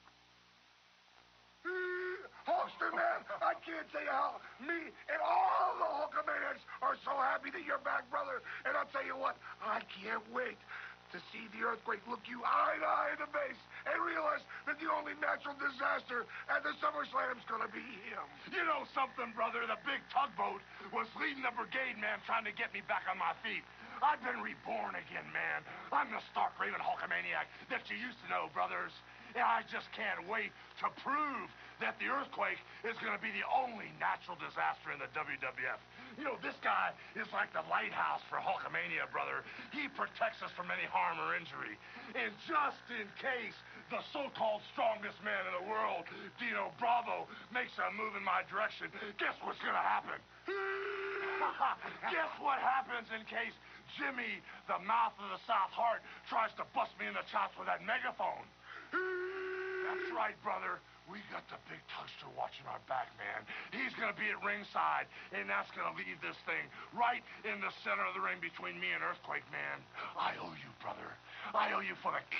Hulkster, man, I can't tell you how me and all the Hulkamaniacs are so happy that you're back, brother. And I'll tell you what, I can't wait to see the Earthquake look you eye to eye in the face and realize that the only natural disaster at the SummerSlam's gonna be him. You know something, brother? The big tugboat was leading the brigade, man, trying to get me back on my feet. I've been reborn again, man. I'm the stark raving Hulkamaniac that you used to know, brothers. And I just can't wait to prove that the Earthquake is going to be the only natural disaster in the WWF. You know, this guy is like the lighthouse for Hulkamania, brother. He protects us from any harm or injury. And just in case the so-called strongest man in the world, Dino Bravo, makes a move in my direction, guess what's going to happen? Guess what happens in case Jimmy, the mouth of the South Heart, tries to bust me in the chops with that megaphone? That's right, brother. We got the big Tugster watching our back, man. He's going to be at ringside, and that's going to leave this thing right in the center of the ring between me and Earthquake, man. I owe you, brother. I owe you for the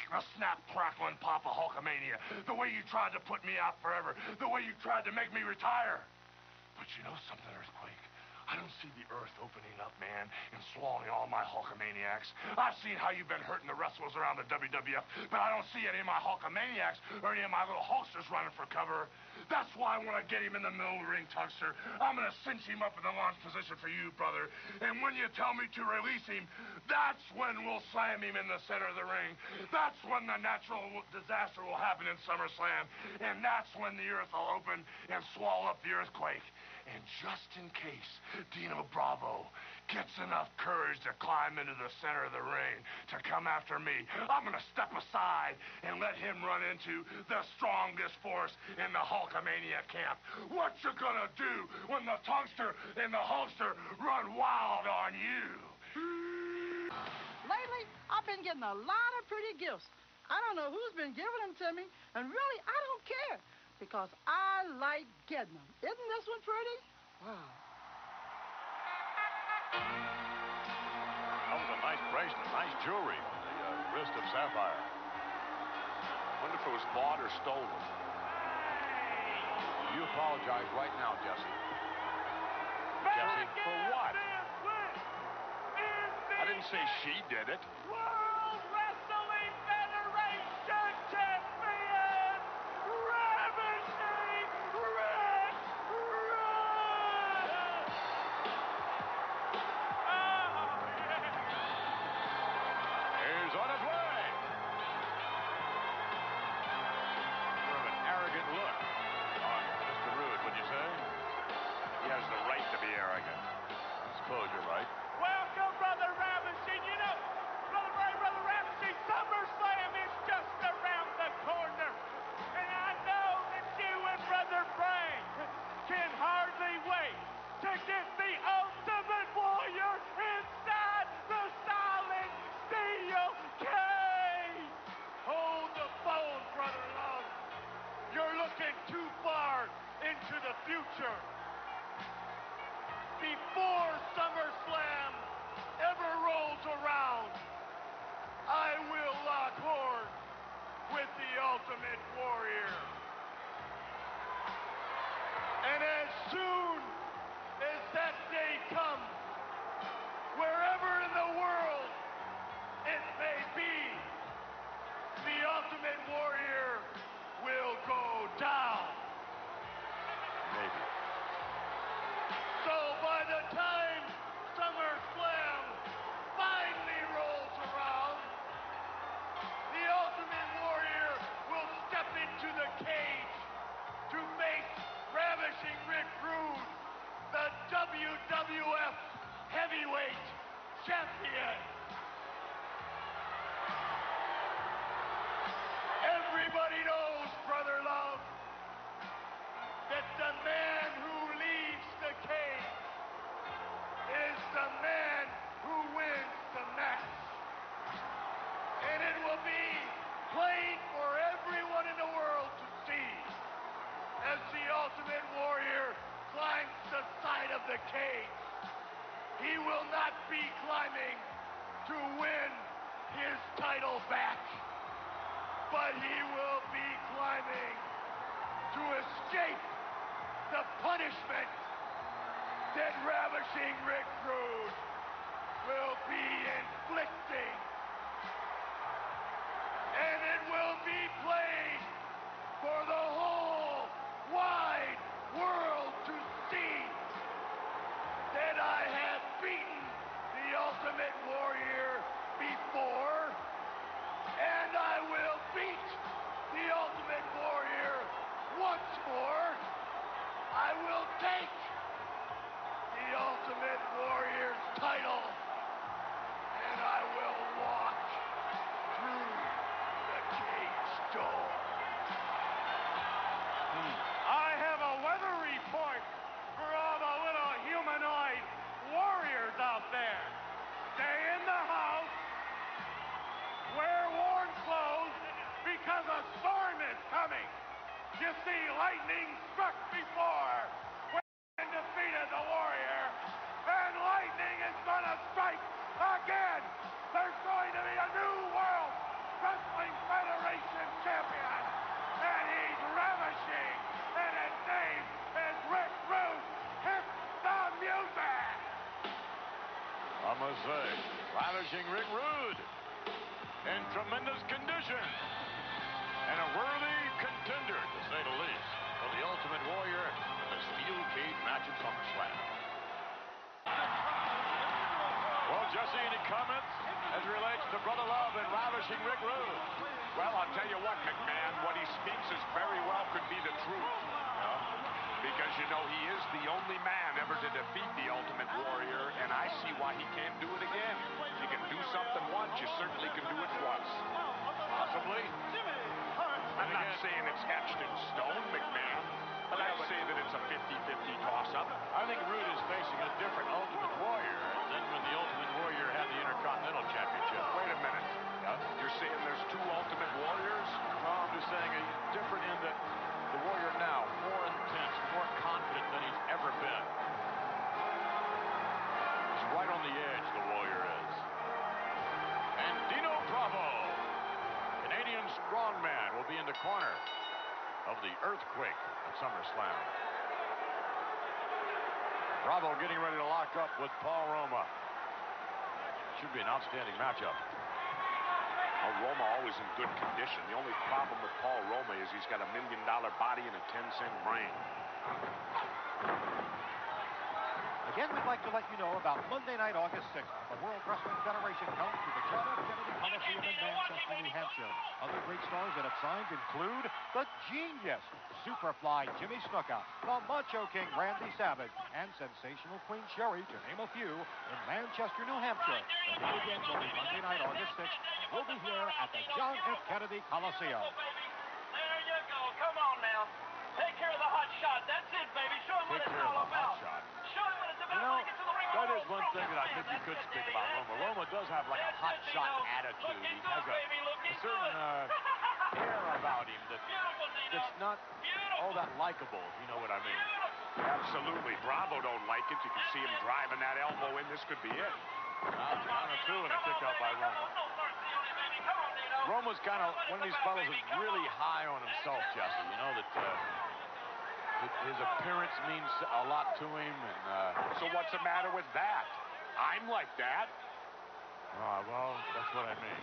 a snap, crackle, and pop of Hulkamania. The way you tried to put me out forever. The way you tried to make me retire. But you know something, Earthquake? I don't see the earth opening up, man, and swallowing all my Hulkamaniacs. I've seen how you've been hurting the wrestlers around the WWF, but I don't see any of my Hulkamaniacs or any of my little Hulksters running for cover. That's why when I get him in the middle of the ring, Tunkster, I'm going to cinch him up in the launch position for you, brother. And when you tell me to release him, that's when we'll slam him in the center of the ring. That's when the natural disaster will happen in SummerSlam. And that's when the earth will open and swallow up the Earthquake. And just in case Dino Bravo gets enough courage to climb into the center of the ring to come after me, I'm going to step aside and let him run into the strongest force in the Hulkamania camp. What you gonna do when the Tunkster and the Hulkster run wild on you? Lately, I've been getting a lot of pretty gifts. I don't know who's been giving them to me, and really, I don't care. Because I like getting them. Isn't this one pretty? Wow. That was a nice bracelet, nice jewelry on the wrist of Sapphire. Wonder if it was bought or stolen. You apologize right now, Jesse. Jesse, for what? I didn't say she did it. World Wrestling Federation Champion, Ravishing Rick Rude! He's on his way. Sort of an arrogant look on Mr. Rude, would you say? He has the right to be arrogant. I suppose you're right. Welcome, Brother Ravishing. You know, Brother Ravishing, SummerSlam is just around the corner. And I know that you and Brother Frank can hardly wait to get the Ultimate Warrior inside the solid steel cage. Hold the phone, Brother Love. You're looking too far into the future. Before SummerSlam ever rolls around, I will lock horns with the Ultimate Warrior. And as soon as that day comes, wherever in the world it may be, the Ultimate Warrior will go down. Maybe. So by the time SummerSlam finally rolls around, the Ultimate Warrior will step into the cage to face Ravishing Rick Rude, the WWF Heavyweight Champion. Everybody knows, Brother Love, that the man who leaves the cage is the man who wins the match. And it will be plain for everyone in the world to see as the Ultimate Warrior climbs the side of the cage. He will not be climbing to win his title back, but he will be climbing to escape the punishment that Ravishing Rick Rude will be inflicting. And it will be plain for the whole wide world to see that I have beaten the Ultimate Warrior before, and I will beat the Ultimate Warrior once more. I will take the Ultimate Warrior's title, and I will walk through the cage door. I have a weather report for all the little humanoid warriors out there. Stay in the house, wear warm clothes, because a storm is coming. You see, lightning struck before when defeated the warrior, and I must say, ravishing Rick Rude in tremendous condition and a worthy contender, to say the least, for the Ultimate Warrior in the steel cage match at SummerSlam. Well, Jesse, any comments as it relates to Brother Love and ravishing Rick Rude? Well, I'll tell you what, McMahon, what he speaks is very well could be the truth. Because, you know, he is the only man ever to defeat the Ultimate Warrior, and I see why he can't do it again. You can do something once, you certainly can do it twice. Possibly. I'm not saying it's etched in stone, McMahon, but I'd say that it's a 50-50 toss-up. I think Rude is facing a different Ultimate Warrior than when the Ultimate Warrior had the Intercontinental Championship. Wait a minute. You're saying there's two Ultimate Warriors? No, I'm just saying he's different in that the Warrior now, more intense, more confident than he's ever been. He's right on the edge, the Warrior is. And Dino Bravo, Canadian strongman, will be in the corner of the Earthquake at SummerSlam. Bravo getting ready to lock up with Paul Roma. Should be an outstanding matchup. Well, Roma always in good condition. The only problem with Paul Roma is he's got $1 million body and a 10-cent brain. Again, we'd like to let you know about Monday night, August 6th. The World Wrestling Federation comes to the John F. Kennedy Coliseum in Manchester, New Hampshire. Other great stars that have signed include the Genius, Superfly Jimmy Snuka, the Macho King Randy Savage, and sensational Queen Sherry, to name a few, in Manchester, New Hampshire. The date again will be Monday night, August 6th, and we'll be here at the John F. Kennedy Coliseum. There you go. Come on now. Take care of the hot shot. That's it, baby. Show him what it's all about. Show him what it's about. You know, Get to the ring. that is one thing that I think you could speak about Roma. Roma does have like a hot shot attitude. He has a certain air about him that's not all that likable, if you know what I mean. Absolutely. Bravo don't like it. You can see him driving that elbow in. This could be it. Now, down a two and a kick out by Roma. Roma's kind of one of these fellows that's really high on himself, Jesse. You know, that his appearance means a lot to him. And so what's the matter with that? I'm like that. Oh, well, that's what I mean.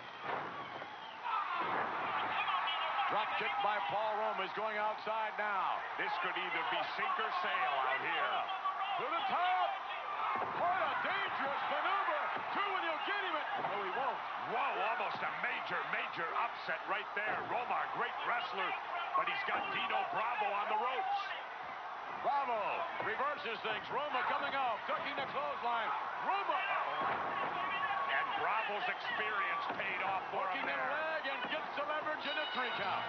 Drop kick by Paul Roma. He's going outside now. This could either be sink or sail out here. To the top. What a dangerous maneuver. Two and he'll get him. No, he won't. Whoa, almost a major upset right there. Roma, a great wrestler, but he's got Dino Bravo on the ropes. Bravo reverses things. Roma coming out, ducking the clothesline. Roma. And Bravo's experience paid off for him Hooking the there. leg and gets the leverage in a 3 count.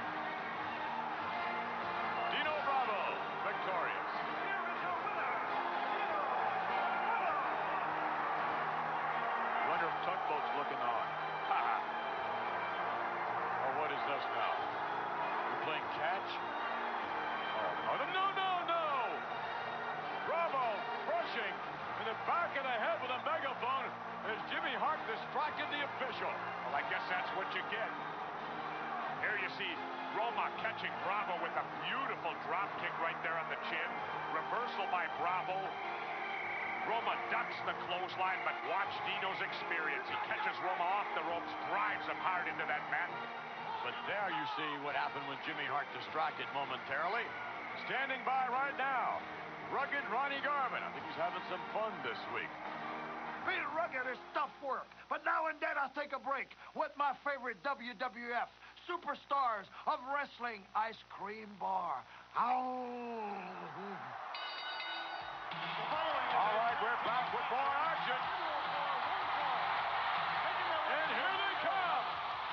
Dino Bravo victorious. Wonder if Tugboat's looking on. Oh, what is this now? We're playing catch? Oh, no. Bravo crushing in the back of the head with a megaphone as Jimmy Hart distracted the official. Well, I guess that's what you get. Here you see Roma catching Bravo with a beautiful drop kick right there on the chin. Reversal by Bravo. Roma ducks the clothesline, but watch Dino's experience. He catches Roma off the ropes, drives him hard into that mat. But there you see what happened when Jimmy Hart distracted momentarily. Standing by right now, Rugged Ronnie Garvin. I think he's having some fun this week. Being rugged is tough work, but now and then I take a break with my favorite WWF Superstars of Wrestling Ice Cream Bar. All right, we're back with more action. And here they come.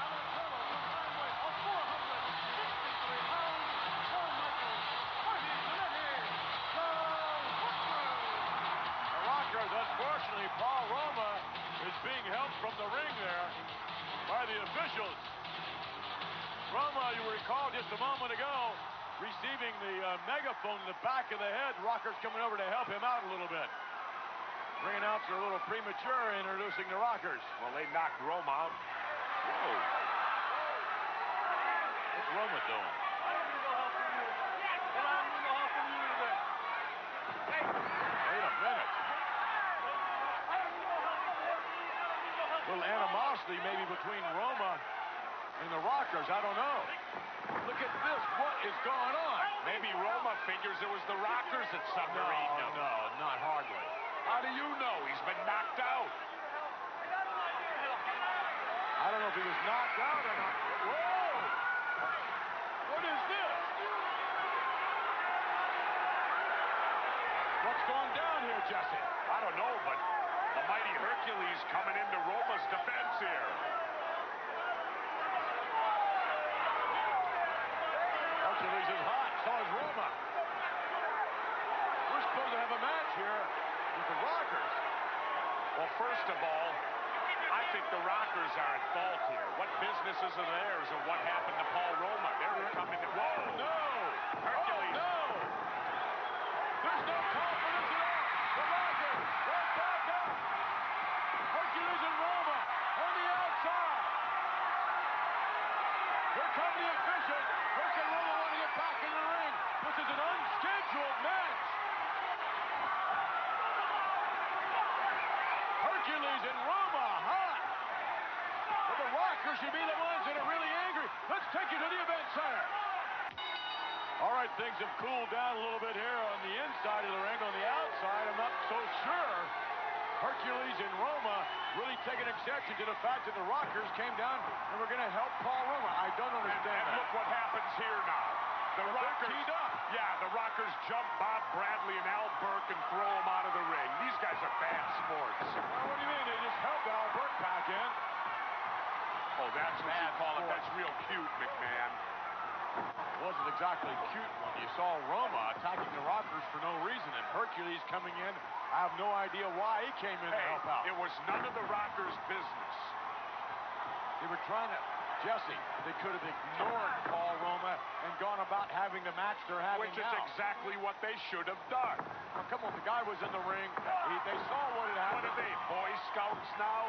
The Rockers, unfortunately, Paul Roma is being helped from the ring there by the officials. Roma, you recall just a moment ago, receiving the megaphone in the back of the head. Rockers coming over to help him out a little bit. Ring announcer a little premature introducing the Rockers. Well, they knocked Roma out. Whoa. What's Roma doing? I don't need no help from you. And I don't need no help from you either. Hey. Wait a minute. I don't need no help little animosity maybe between Roma and the Rockers. I don't know. Look at this. What is going on? Maybe Roma figures it was the Rockers that submarined him. No, not hardly. How do you know? He's been knocked out. I don't know if he was knocked out or not. Whoa! What is this? What's going down here, Jesse? I don't know, but the mighty Hercules coming into Roma's defense here. Hercules is hot, so is Roma. We're supposed to have a match here with the Rockers. Well, first of all, I think the Rockers are at fault here. What business is it theirs and what happened to Paul Roma? They're coming to... Whoa! No! Hercules! No! There's no confidence at all! The Rockers! They're back up! Hercules and Roma on the outside! Here come the officials! Herc and Roma want to get back in the ring! This is an unscheduled match! Hercules and Roma hot! But the Rockers should be the ones that are really angry. Let's take you to the event center. All right, things have cooled down a little bit here on the inside of the ring. On the outside, I'm not so sure. Hercules and Roma really taking exception to the fact that the Rockers came down and were going to help Paul Roma. I don't understand And that. look what happens here now. The Rockers, teed up. Yeah, the Rockers jump Bob Bradley and Al Burke and throw them out of the ring. These guys are bad sports. Well, what do you mean? They just helped Al Burke back in. Oh, that's what you call it. That's real cute, McMahon. It wasn't exactly cute when you saw Roma attacking the Rockers for no reason, and Hercules coming in. I have no idea why he came in to help out. It was none of the Rockers' business. They were trying to... Jesse, they could have ignored Paul Roma and gone about having the match they're having Which is now. exactly what they should have done. Well, come on, the guy was in the ring. They saw what had happened. What are they, Boy Scouts now?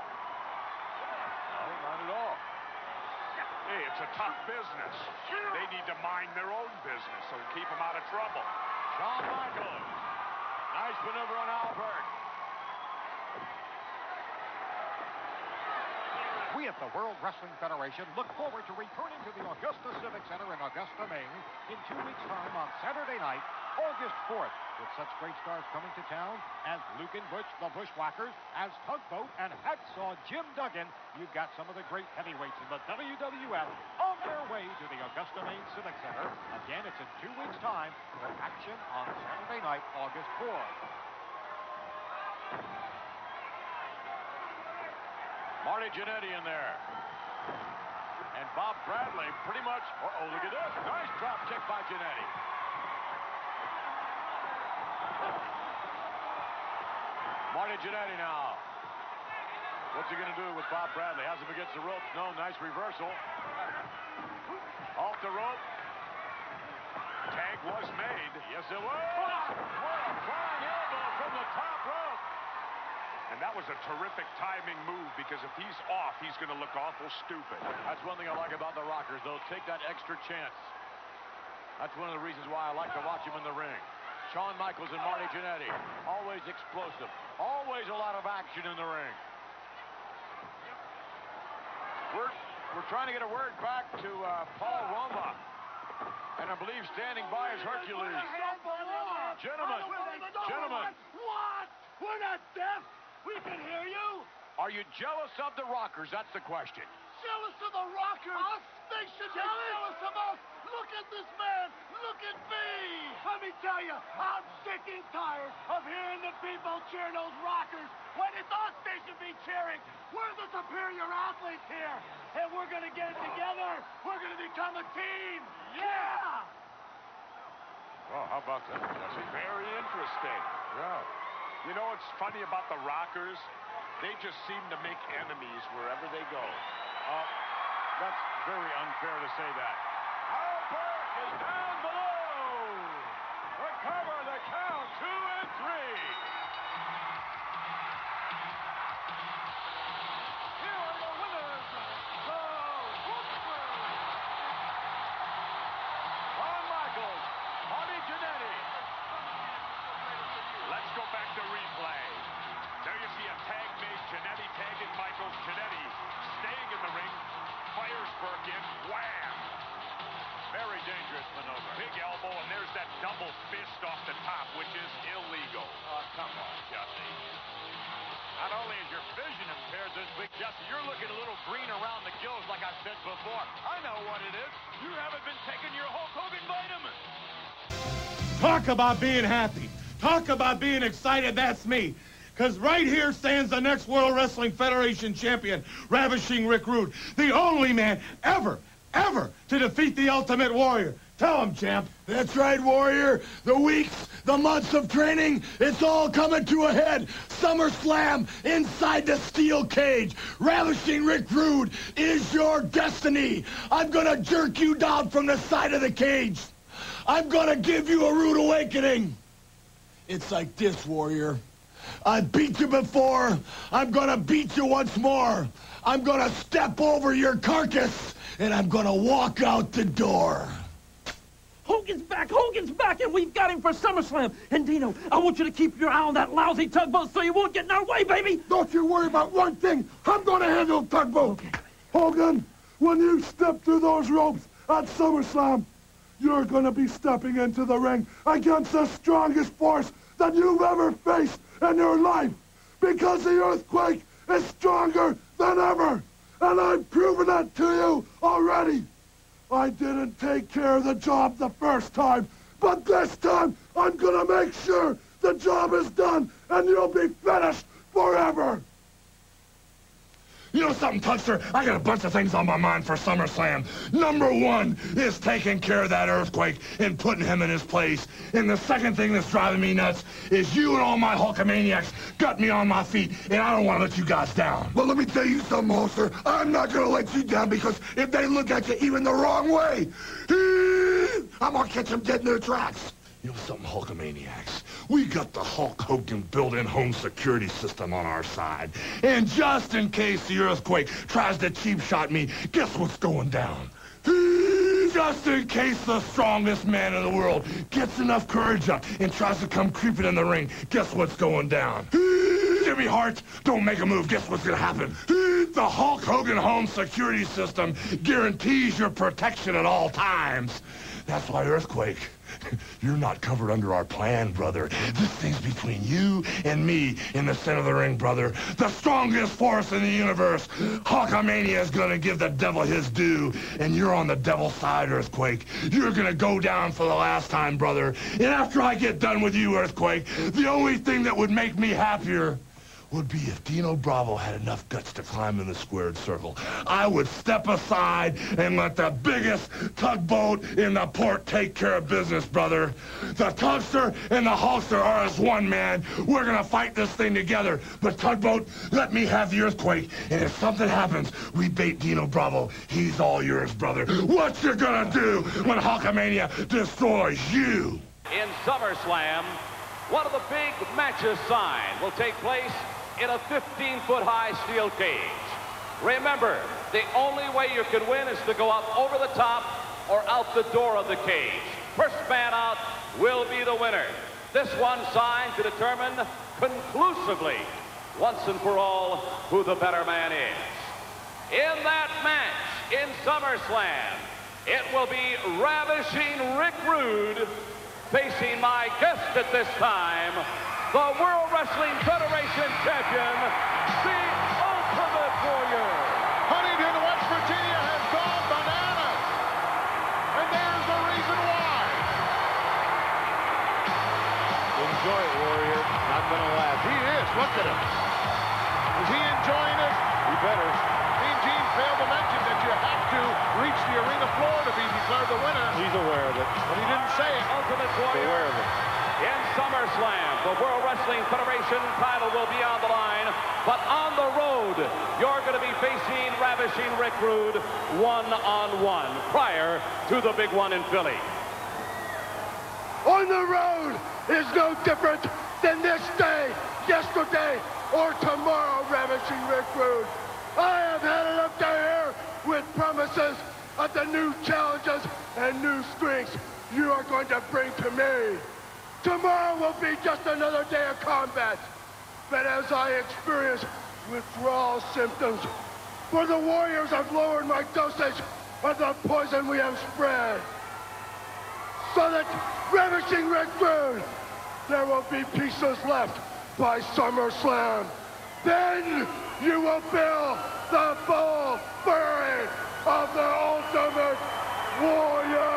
No, not at all. Hey, it's a tough business. They need to mind their own business and keep them out of trouble. Shawn Michaels. Nice maneuver on Albert. We at the World Wrestling Federation look forward to returning to the Augusta Civic Center in Augusta, Maine in 2 weeks' time on Saturday night, August 4th, with such great stars coming to town as Luke and Butch, the Bushwhackers, as Tugboat and Hacksaw Jim Duggan. You've got some of the great heavyweights in the WWF on their way to the Augusta, Maine Civic Center. Again, it's in 2 weeks' time for action on Saturday night, August 4th. Marty Jannetty in there. And Bob Bradley pretty much... Uh-oh, look at this. Nice drop kick by Jannetty. Marty Jannetty now. What's he going to do with Bob Bradley? Has him against the ropes. No, nice reversal. Off the rope. Tag was made. Yes, it was. What a flying elbow from the top rope. And that was a terrific timing move because if he's off, he's going to look awful stupid. That's one thing I like about the Rockers. They'll take that extra chance. That's one of the reasons why I like to watch him in the ring. Shawn Michaels and Marty Jannetty. Always explosive. Always a lot of action in the ring. We're trying to get a word back to Paul Roma. And I believe standing by is Hercules. Gentlemen. What? We're not deaf. We can hear you. Are you jealous of the Rockers? That's the question. Jealous of the Rockers? Us? They should be jealous of us. Look at this man. Look at me. Let me tell you, I'm sick and tired of hearing the people cheer those Rockers when it's us they should be cheering. We're the superior athletes here, and we're going to get it together. We're going to become a team. Yeah. Oh, how about that, Jesse? Very interesting. Yeah. You know what's funny about the Rockers? They just seem to make enemies wherever they go. That's very unfair to say that. Al Burke is down below. Recover the count. 2 and 3. Here are the winners. The Rockers. Shawn Michaels, Marty Jannetty. Let's go back to replay. There you see a tag made. Jannetty tagging Michaels. sponsors, Big Jesse. You're looking a little green around the gills, like I've said before. I know what it is. You haven't been taking your Hulk Hogan vitamins. Talk about being happy. Talk about being excited. That's me. Because right here stands the next World Wrestling Federation champion, Ravishing Rick Rude. The only man ever to defeat the Ultimate Warrior. Tell him, champ. That's right, Warrior. The weeks, the months of training, it's all coming to a head. SummerSlam inside the steel cage. Ravishing Rick Rude is your destiny. I'm gonna jerk you down from the side of the cage. I'm gonna give you a rude awakening. It's like this, Warrior. I beat you before. I'm gonna beat you once more. I'm gonna step over your carcass, and I'm gonna walk out the door. Hogan's back, and we've got him for SummerSlam. And Dino, I want you to keep your eye on that lousy tugboat so you won't get in our way, baby. Don't you worry about one thing. I'm gonna handle tugboat. Okay. Hogan, when you step through those ropes at SummerSlam, you're gonna be stepping into the ring against the strongest force that you've ever faced in your life, because the earthquake is stronger than ever, and I've proven that to you already. I didn't take care of the job the first time, but this time I'm gonna make sure the job is done and you'll be finished forever. You know something, Tugster? I got a bunch of things on my mind for SummerSlam. Number one is taking care of that earthquake and putting him in his place. And the second thing that's driving me nuts is you and all my Hulkamaniacs got me on my feet, and I don't want to let you guys down. Well, let me tell you something, Holster. I'm not going to let you down, because if they look at you even the wrong way, I'm going to catch them dead in their tracks. You know something, Hulkamaniacs? We got the Hulk Hogan built-in home security system on our side. And just in case the earthquake tries to cheap shot me, guess what's going down? Just in case the strongest man in the world gets enough courage up and tries to come creeping in the ring, guess what's going down? Jimmy Hart, don't make a move. Guess what's going to happen? The Hulk Hogan home security system guarantees your protection at all times. That's why, Earthquake, you're not covered under our plan, brother. This thing's between you and me in the center of the ring, brother. The strongest force in the universe. Hulkamania is gonna give the devil his due, and you're on the devil's side, Earthquake. You're gonna go down for the last time, brother. And after I get done with you, Earthquake, the only thing that would make me happier would be if Dino Bravo had enough guts to climb in the squared circle. I would step aside and let the biggest tugboat in the port take care of business, brother. The Tugster and the Hulkster are as one, man. We're gonna fight this thing together. But Tugboat, let me have the Earthquake. And if something happens, we bait Dino Bravo. He's all yours, brother. What you gonna do when Hulkamania destroys you? In SummerSlam, one of the big matches signed will take place in a 15-foot-high steel cage. Remember, the only way you can win is to go up over the top or out the door of the cage. First man out will be the winner. This one signed to determine conclusively, once and for all, who the better man is. In that match, in SummerSlam, it will be Ravishing Rick Rude facing my guest at this time, the World Wrestling Federation champion, the Ultimate Warrior. Huntington, West Virginia has gone bananas. And there's the reason why. Enjoy it, Warrior. Not gonna laugh. He is. Look at him. Is he enjoying it? He better. Mean Gene failed to mention that you have to reach the arena floor to be declared the winner. He's aware of it. But he didn't say it. Ultimate He's Warrior. aware of it. In SummerSlam, the World Wrestling Federation title will be on the line, but on the road, you're going to be facing Ravishing Rick Rude one-on-one prior to the big one in Philly. On the road is no different than this day, yesterday, or tomorrow, Ravishing Rick Rude. I have had it up to here with promises of the new challenges and new strengths you are going to bring to me. Tomorrow will be just another day of combat. But as I experience withdrawal symptoms, for the Warriors have lowered my dosage of the poison we have spread. So that Ravishing Rick Rude, there will be pieces left by SummerSlam. then you will feel the full fury of the Ultimate Warrior.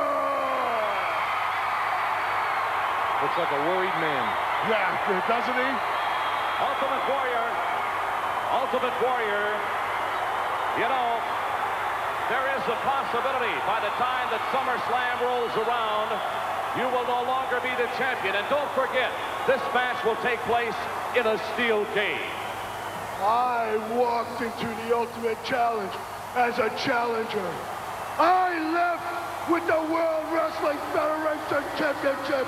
Looks like a worried man. Yeah, doesn't he? Ultimate Warrior. Ultimate Warrior. You know, there is a possibility by the time that SummerSlam rolls around, you will no longer be the champion. And don't forget, this match will take place in a steel cage. I walked into the Ultimate Challenge as a challenger. I left with the World Wrestling Federation Championship.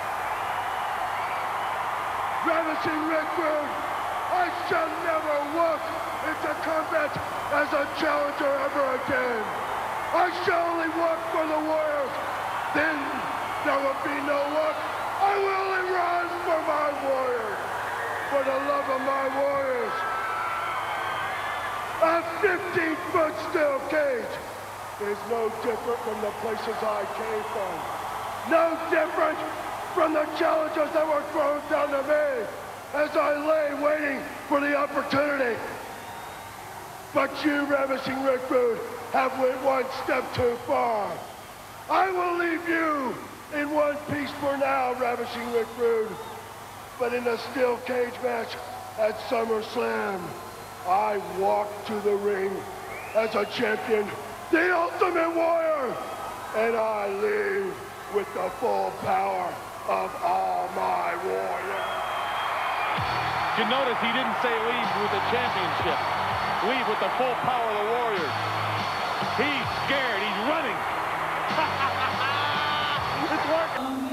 Ravishing Rick Rude, I shall never walk into combat as a challenger ever again. I shall only walk for the Warriors. Then there will be no walk. I will only run for my Warriors. For the love of my Warriors. A 15-foot steel cage is no different from the places I came from. No different from the challenges that were thrown down to me as I lay waiting for the opportunity. But you, Ravishing Rick Rude, have went one step too far. I will leave you in one piece for now, Ravishing Rick Rude. But in a steel cage match at SummerSlam, I walk to the ring as a champion, the Ultimate Warrior, and I leave with the full power of all my warriors. You notice he didn't say leave with the championship. Leave with the full power of the Warriors. He's scared. He's running. It's working.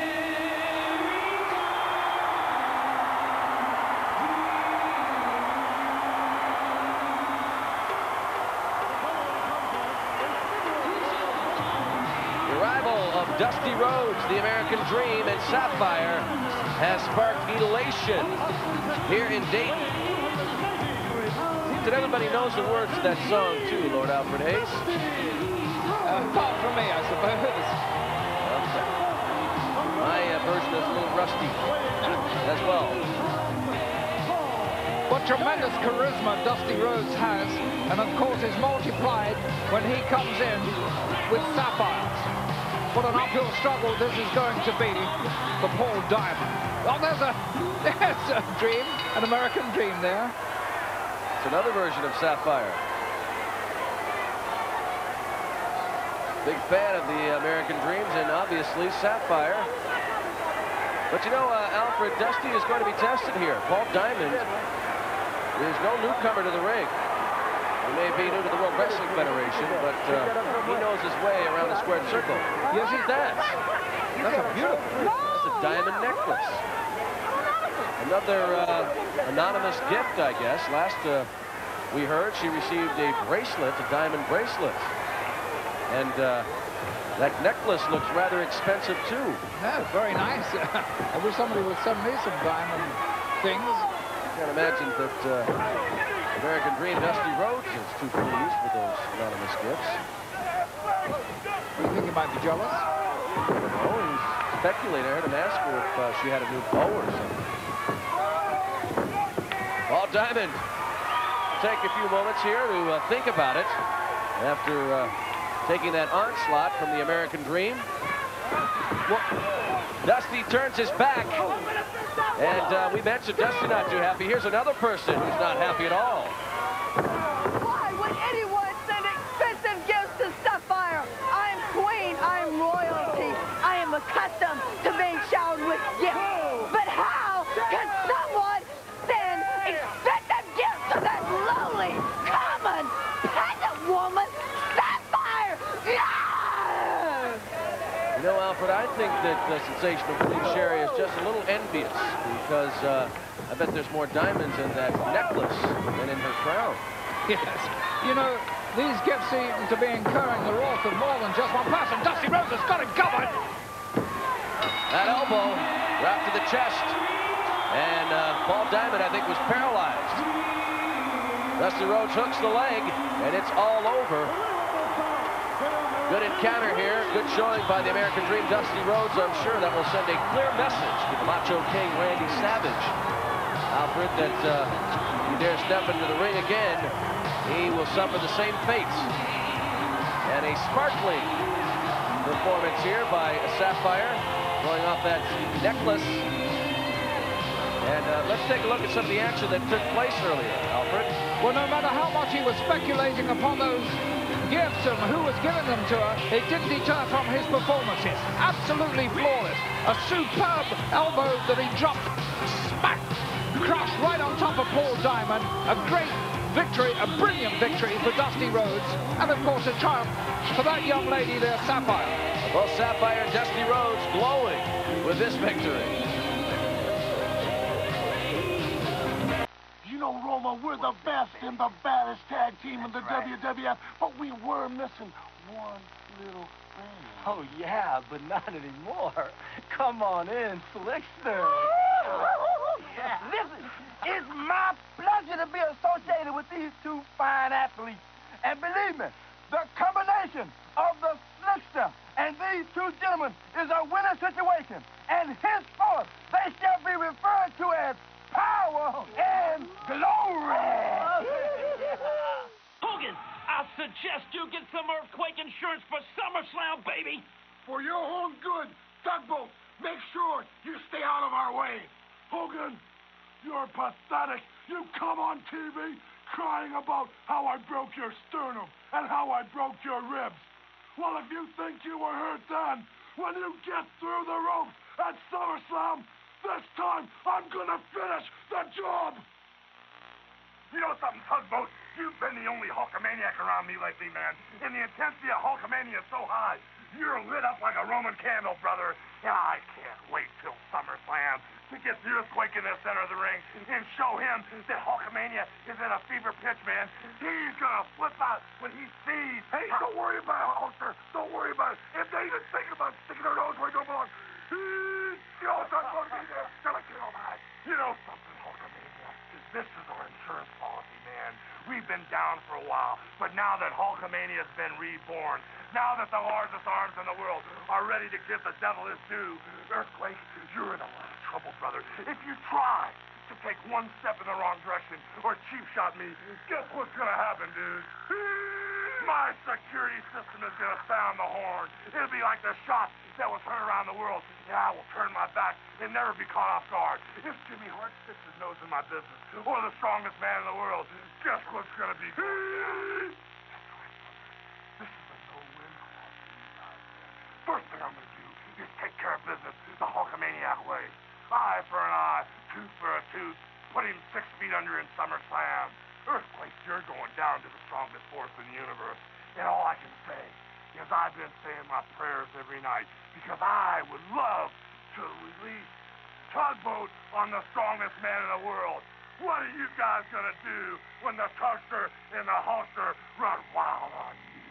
The arrival of Dusty Rhodes, the American Dream, and Sapphire has sparked elation here in Dayton. Seems that everybody knows the words to that song, too, Lord Alfred Hayes. Apart from me, I suppose. Okay. My version is a little rusty as well. What tremendous charisma Dusty Rhodes has, and of course is multiplied when he comes in with Sapphire. What an uphill struggle this is going to be for Paul Diamond. Oh, there's a dream, an American Dream there. It's another version of Sapphire. Big fan of the American Dreams and obviously Sapphire. But you know, Alfred, Dusty is going to be tested here. Paul Diamond is no newcomer to the ring. He may be new to the World Wrestling Federation, but he knows his way around the squared circle. Yes, he does. That's a beautiful. That's a diamond necklace. Another anonymous gift, I guess. Last we heard, she received a bracelet, a diamond bracelet. And that necklace looks rather expensive, too. Yeah, very nice. I wish somebody would send me some diamond things. I can't imagine that American Dream Dusty Rhodes is too pleased with those anonymous gifts. You think he might be jealous? Oh, he's speculating. I heard him ask her if she had a new bow or something. Paul Diamond take a few moments here to think about it after taking that onslaught from the American Dream. Well, Dusty turns his back. And we mentioned Dusty not too happy. Here's another person who's not happy at all. Why would anyone send expensive gifts to Sapphire? I'm queen. I'm royalty. I am accustomed to being showered with gifts. But how can someone send expensive gifts to that lowly, common, peasant woman, Sapphire? Yeah! You know, Alfred, I think that sensational Queen Sherry is just a little envious because I bet there's more diamonds in that necklace than in her crown. Yes. You know, these gifts seem to be incurring the wrath of more than just one person. Dusty Rhodes has got it covered. That elbow wrapped to the chest. And Paul Diamond, I think, was paralyzed. Dusty Rhodes hooks the leg, and it's all over. Good encounter here. Good showing by the American Dream, Dusty Rhodes. I'm sure that will send a clear message to the Macho King, Randy Savage. Alfred, that you dare step into the ring again, he will suffer the same fate. And a sparkling performance here by Sapphire, going off that necklace. And let's take a look at some of the action that took place earlier, Alfred. Well, no matter how much he was speculating upon those gifts and who was giving them to her, it didn't deter from his performances. Absolutely flawless. A superb elbow that he dropped, smack, crushed right on top of Paul Diamond. A great victory, a brilliant victory for Dusty Rhodes, and of course a triumph for that young lady there, Sapphire. Well, Sapphire and Dusty Rhodes glowing with this victory. You know, Roma, we're the best and the baddest tag team in the WWF, but we were missing one little thing. Oh, yeah, but not anymore. Come on in, Slickster. Listen, it's my pleasure to be associated with these two fine athletes. And believe me, the combination of the Slickster and these two gentlemen is a winning situation. And henceforth, they shall be referred to as power and glory. Hogan, I suggest you get some earthquake insurance for SummerSlam, baby. For your own good, Tugboat, make sure you stay out of our way. Hogan, you're pathetic. You come on TV crying about how I broke your sternum and how I broke your ribs. Well, if you think you were hurt then, when you get through the ropes at SummerSlam, this time I'm gonna finish the job. You know something, Tugboat? You've been the only Hulkamaniac around me lately, man. And the intensity of Hulkamania is so high. You're lit up like a Roman candle, brother. And I can't wait till SummerSlam to get the earthquake in the center of the ring and show him that Hulkamania is in a fever pitch, man. He's gonna flip out when he sees. Hey, don't worry about it, Hulkster. Don't worry about it. If they even think about sticking their nose where it don't belong, you know it's not going to be there. They're like, you know something, Hulkamania? This is our insurance policy, man. We've been down for a while, but now that Hulkamania's been reborn, now that the largest arms in the world are ready to give the devil his due, Earthquake, you're in a lot of trouble, brother. If you try to take one step in the wrong direction or cheap shot me, guess what's gonna happen, dude? My security system is gonna sound the horn. It'll be like the shot that was heard around the world. Yeah, I will turn my back and never be caught off guard. If Jimmy Hart sticks his nose in my business, or the strongest man in the world, guess what's gonna be going down? This is a no-win. First thing I'm gonna do is take care of business the Hulkamaniac way. Eye for an eye, tooth for a tooth. Put him 6 feet under in SummerSlam. Earthquake, you're going down to the strongest force in the universe. And all I can say is I've been saying my prayers every night because I would love to release Tugboat on the strongest man in the world. What are you guys gonna do when the Tugster and the Hulkster run wild on you?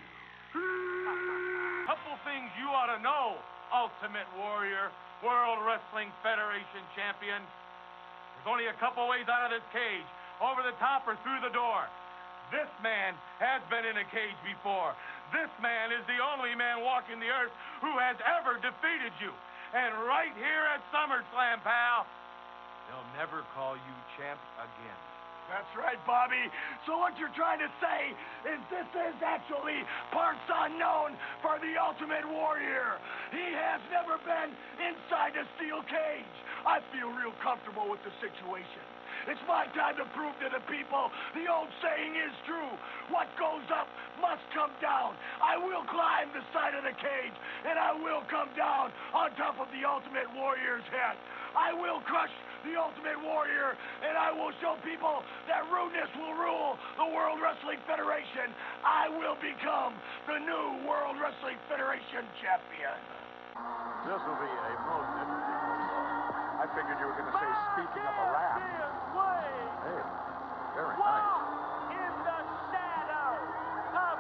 Couple things you ought to know, Ultimate Warrior, World Wrestling Federation champion. There's only a couple ways out of this cage. Over the top or through the door. This man has been in a cage before. This man is the only man walking the earth who has ever defeated you. And right here at SummerSlam, pal, they'll never call you champ again. That's right, Bobby. So what you're trying to say is this is actually parts unknown for the Ultimate Warrior. He has never been inside a steel cage. I feel real comfortable with the situation. It's my time to prove to the people the old saying is true. What goes up must come down. I will climb the side of the cage, and I will come down on top of the Ultimate Warrior's head. I will crush the Ultimate Warrior, and I will show people that rudeness will rule the World Wrestling Federation. I will become the new World Wrestling Federation champion. This will be a most interesting one. I figured you were going to say, speaking of a rap. Hey, very nice. In the shadow of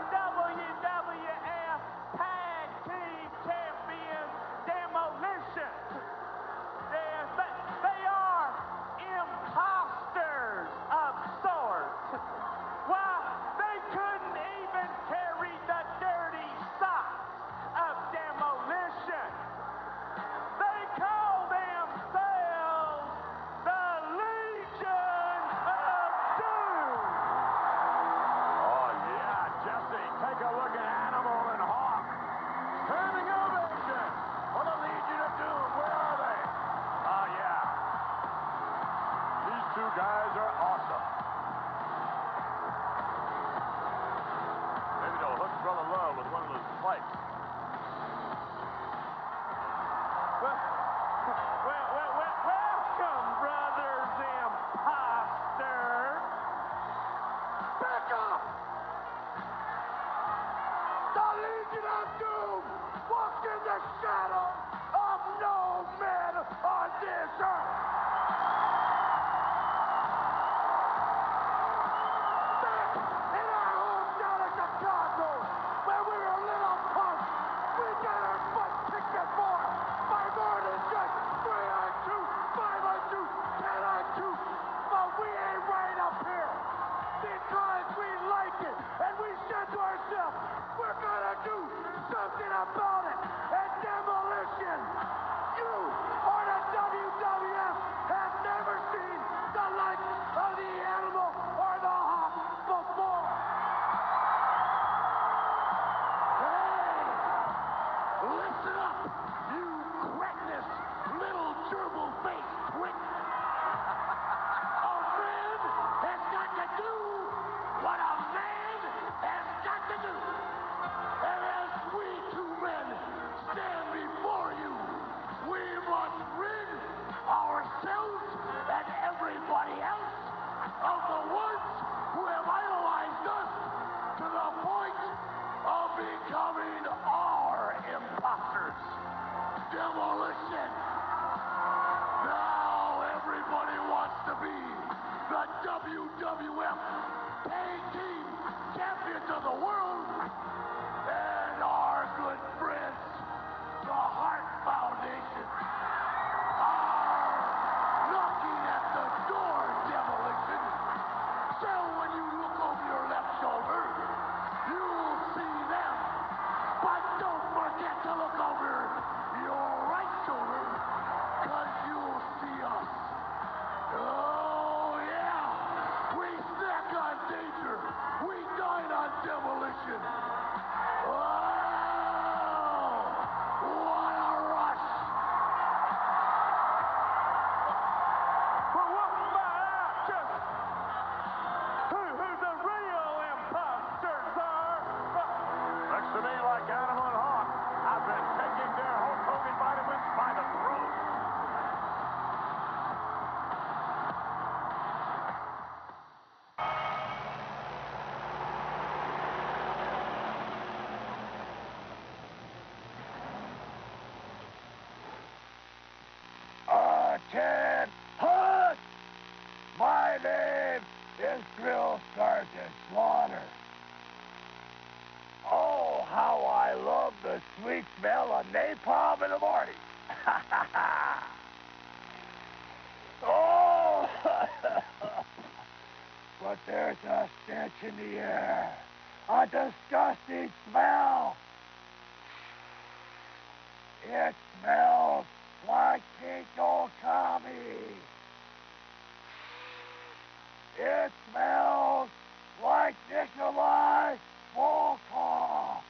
WWF Tag Team Champions Demolition. They are imposters of sorts. Why, they couldn't even carry the dirty socks of demolition. They call themselves the Legion of about it. And Demolition, you or the WWF have never seen the likes of the Animal or the Hawk before. Hey, listen up, you crackness little gerbil-faced twit. A man has got to do what a man has got to do. And as we two men stand before you, we must rid ourselves and everybody else of the ones who have idolized us to the point of becoming our imposters. Demolition. Now everybody wants to be the WWF Tag Team Champions of the world. And our good friends, the Hart Foundation, are knocking at the door, Demolition. So when you look over your left shoulder, you'll see them. But don't forget to look over your right shoulder, because you'll see us. Oh, yeah. We snack on danger. We dine on demolition. Oh, what a rush. But what about just who the real imposters are? Looks to me like Animal and Hawk have been taking their Hulk Hogan vitamins by the throat. Ted Hunt! My name is Drill Sergeant Slaughter. Oh, how I love the sweet smell of napalm in the morning. Oh! But there's a stench in the air. A disgusting smell. It smells like Kinko Kami. It smells like Nikolai Volkov.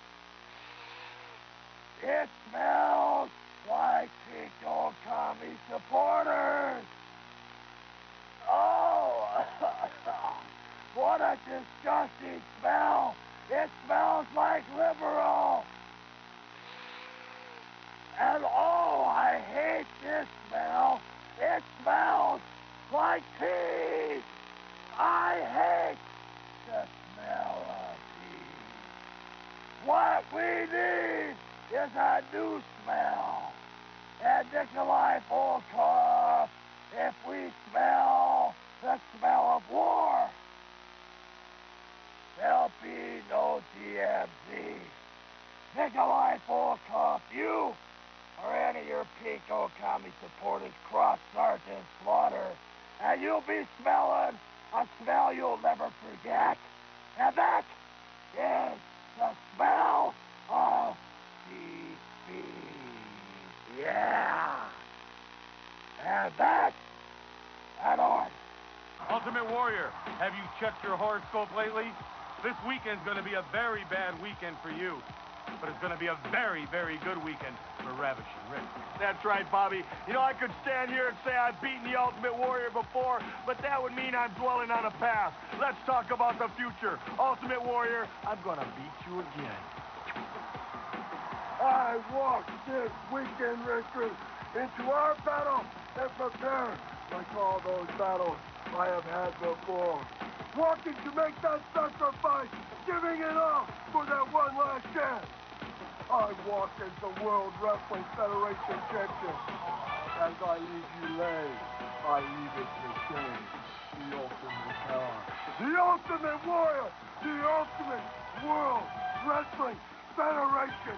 It smells like Kinko Kami supporters. Oh, what a disgusting smell. It smells like liberal. And oh, I hate this smell. It smells like peas. I hate the smell of peas. What we need is a new smell. And Nikolai Volkov, if we smell the smell of war, there'll be no DMZ. Nikolai Volkov, you or any of your Pinko Kami supporters cross Sergeant Slaughter, and you'll be smelling a smell you'll never forget. And that is the smell of TV. Yeah. And that's an order. Ultimate Warrior, have you checked your horoscope lately? This weekend's going to be a very bad weekend for you. But it's going to be a very, very good weekend for Ravishing Rick. That's right, Bobby. You know, I could stand here and say I've beaten the Ultimate Warrior before, but that would mean I'm dwelling on a past. Let's talk about the future. Ultimate Warrior, I'm going to beat you again. I walked this weekend, Richard, into our battle and prepared like all those battles I have had before. Walking to make that sacrifice, giving it all for that one last chance. I walk as the World Wrestling Federation champion. As I leave you lay, I leave it to shame. The ultimate power, the ultimate warrior, the ultimate World Wrestling Federation.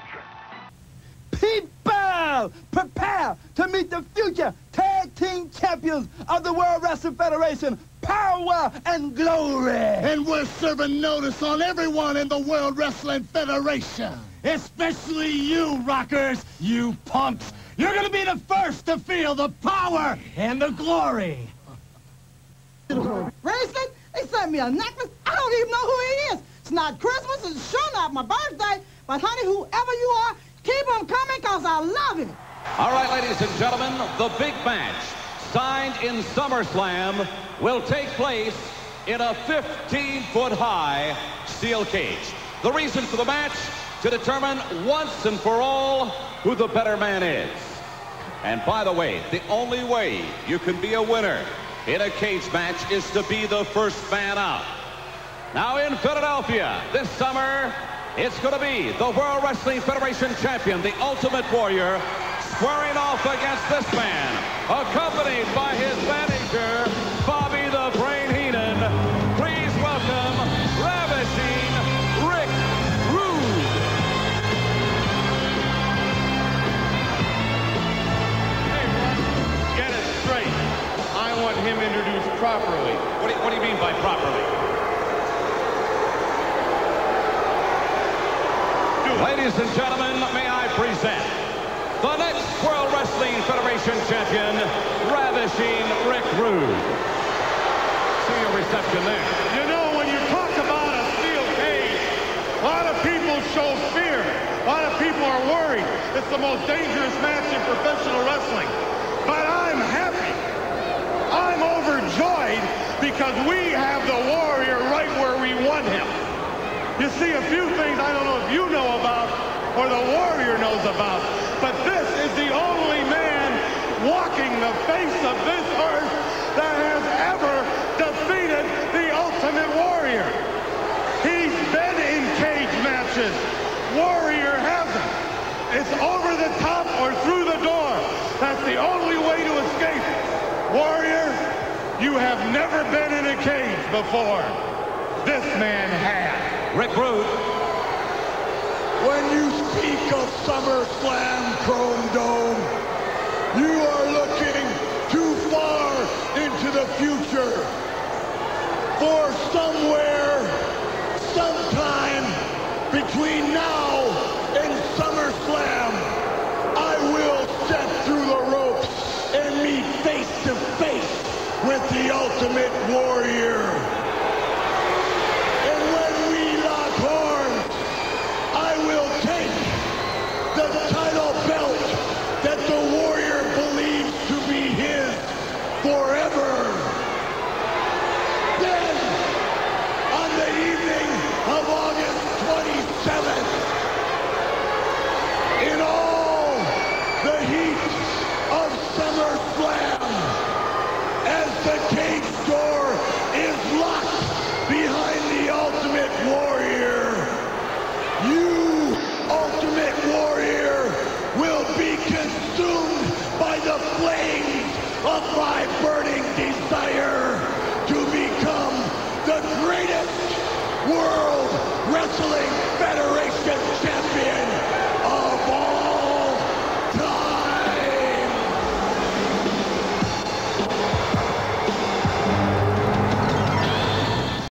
People, prepare to meet the future tag team champions of the World Wrestling Federation. power and glory. And we're serving notice on everyone in the World Wrestling Federation. Especially you, rockers, you punks. You're going to be the first to feel the power and the glory. Bracelet? They sent me a necklace. I don't even know who he is. It's not Christmas. It's sure not my birthday. But, honey, whoever you are, keep him coming because I love him. All right, ladies and gentlemen, the big match signed in SummerSlam will take place in a 15-foot-high steel cage. The reason for the match, to determine once and for all who the better man is. And by the way, the only way you can be a winner in a cage match is to be the first man out. Now in Philadelphia this summer, it's going to be the World Wrestling Federation champion, the Ultimate Warrior, squaring off against this man, accompanied by his manager, Bobby the Brain Heenan. Please welcome Ravishing Rick Rude. Hey, Russ, get it straight. I want him introduced properly. What do you mean by properly? Ladies and gentlemen, may I present the next World Wrestling Federation champion, Ravishing Rick Rude. See your reception there. You know, when you talk about a steel cage, a lot of people show fear. A lot of people are worried. It's the most dangerous match in professional wrestling. But I'm happy. I'm overjoyed because we have the Warrior right where we want him. You see, a few things I don't know if you know about or the Warrior knows about, but this is the only man walking the face of this earth that has ever defeated the Ultimate Warrior. He's been in cage matches. Warrior hasn't. It's over the top or through the door. That's the only way to escape. Warrior, you have never been in a cage before. This man has. Rick Rude. When you speak of SummerSlam Chrome Dome, you are looking too far into the future. For somewhere, sometime between now and SummerSlam, I will step through the ropes and meet face to face with the Ultimate Warrior. And when we lock horns, I will take the title belt that the Warrior believes to be his forever. Then, on the evening of August 27th, in all the heat of SummerSlam, as the cage door is locked behind the Ultimate Warrior, you, Ultimate Warrior, will be consumed by the flames of my